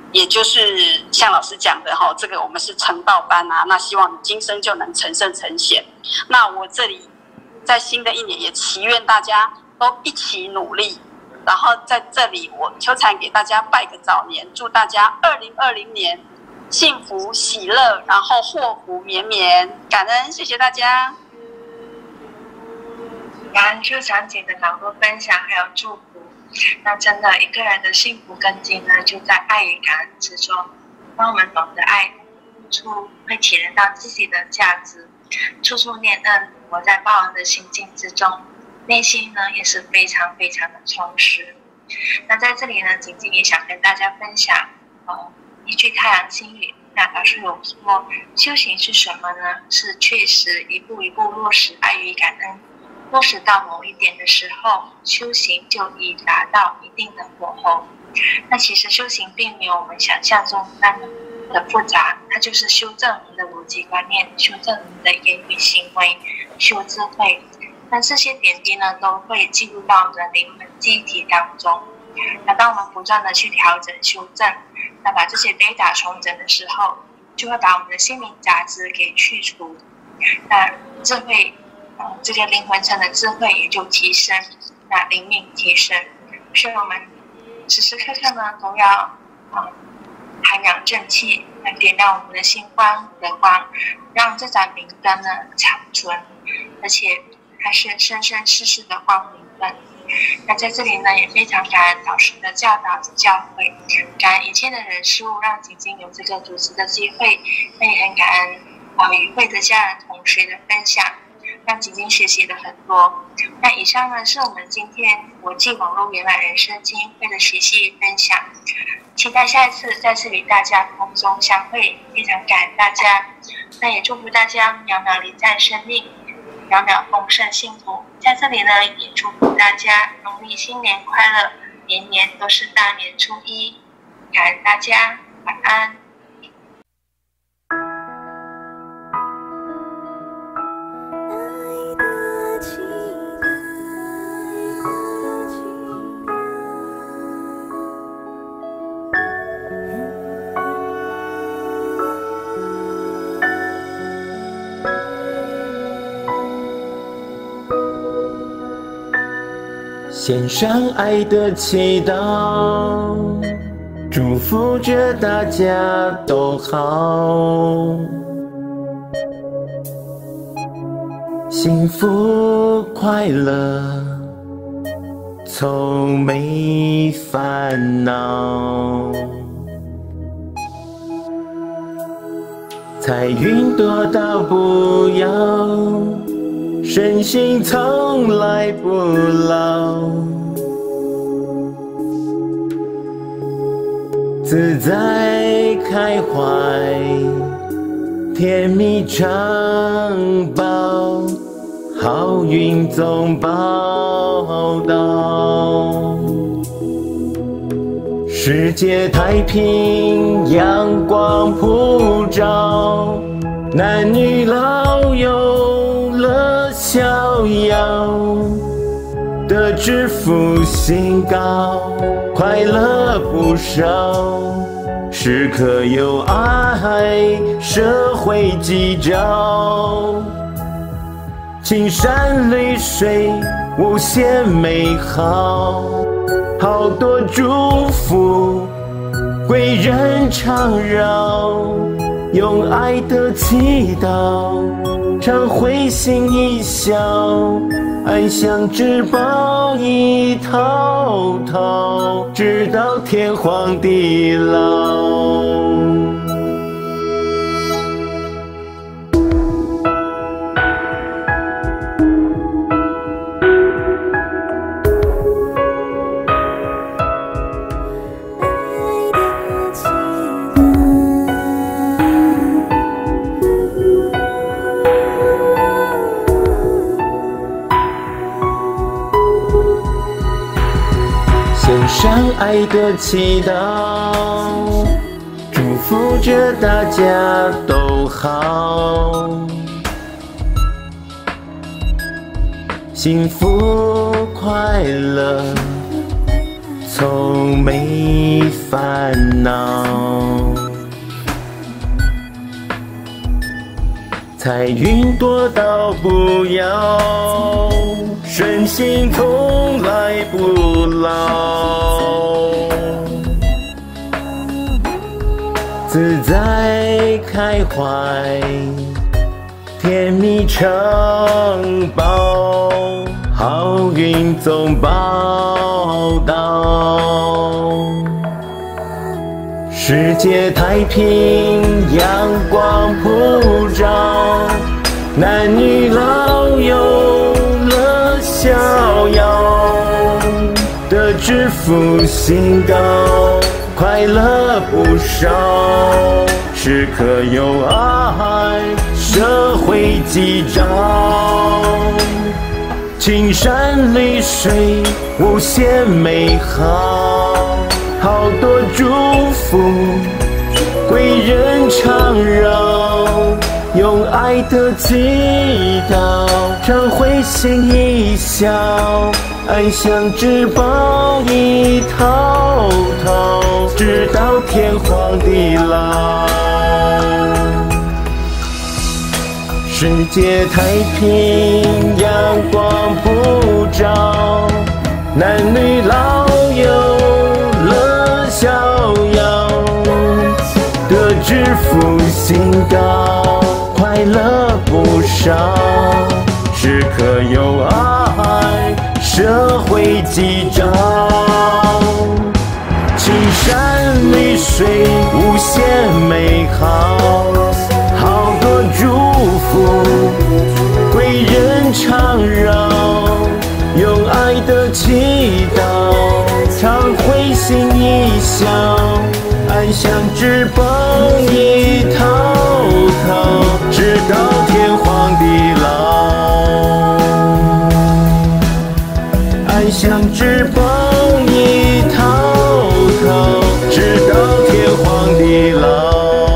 也就是像老师讲的哈，这个我们是成道班啊，那希望你今生就能成圣成贤。那我这里在新的一年也祈愿大家都一起努力，然后在这里我秋蝉给大家拜个早年，祝大家二零二零年幸福喜乐，然后祸福绵绵，感恩，谢谢大家。 感恩秋蝉姐的导播分享还有祝福。那真的一个人的幸福根基呢，就在爱与感恩之中。当我们懂得爱，付出会体认到自己的价值，处处念恩，活在报恩的心境之中，内心呢也是非常非常的充实。那在这里呢，景景也想跟大家分享，呃，一句太阳心语。那老师有说，修行是什么呢？是确实一步一步落实爱与感恩。落实到某一点的时候，修行就已达到一定的火候。那其实修行并没有我们想象中那么的复杂，它就是修正我们的逻辑观念，修正我们的言语行为，修智慧。那这些点滴呢，都会进入到我们的灵魂记忆体当中。那当我们不断的去调整、修正，那把这些雷打重整的时候，就会把我们的心灵杂质给去除。那智慧。嗯，这个灵魂层的智慧也就提升，那灵命提升，所以我们时时刻刻呢都要嗯涵养正气，来点亮我们的心光的光，让这盏明灯呢长存，而且还是生生世世的光明灯。那在这里呢，也非常感恩老师的教导教诲，感恩一切的人事物，让景景有这个主持的机会，那也很感恩啊与会的家人同学的分享。让景景学习了很多。那以上呢是我们今天国际网络圆满人生基金会的学习分享，期待下一次再次与大家空中相会，非常感恩大家。那也祝福大家秒秒礼赞生命，秒秒丰盛幸福。在这里呢，也祝福大家农历新年快乐，年年都是大年初一。感恩大家，晚安。 献上爱的祈祷，祝福着大家都好，幸福快乐，从没烦恼。财运多到不要，身心从来不老，自在开怀，甜蜜常保，好运总报道。世界太平，阳光普照，男女老幼乐逍遥，得知福星高，快乐不少，时刻有爱，社会吉兆，青山绿水无限美好，好多祝福贵人常绕，用爱的祈祷，常会心一笑，安详之宝一套套，直到天荒地老。献上爱的祈祷，祝福着大家都好，幸福快乐，从没烦恼。 彩云多到不要，身心从来不老，自在开怀，甜蜜城堡，好运总报道。世界太平，阳光普照，男女老幼乐逍遥，得知福星高，快乐不少，时刻有爱，社会吉兆，青山绿水无限美好，好多祝福贵人常绕，用爱的祈祷，常会心一笑，安详之宝一套套，直到天荒地老。世界太平，阳光普照，男女老幼乐逍遥，得知福星高，快乐不少，时刻有爱，社会吉兆，青山绿水无限美好，好多祝福贵人常绕，用爱的祈祷，常会心一笑，安详之宝一套套，直到天荒地老。安详之宝一套套，直到天荒地老。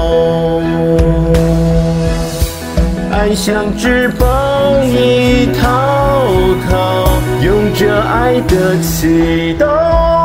安详之宝一套套，用着爱的祈祷。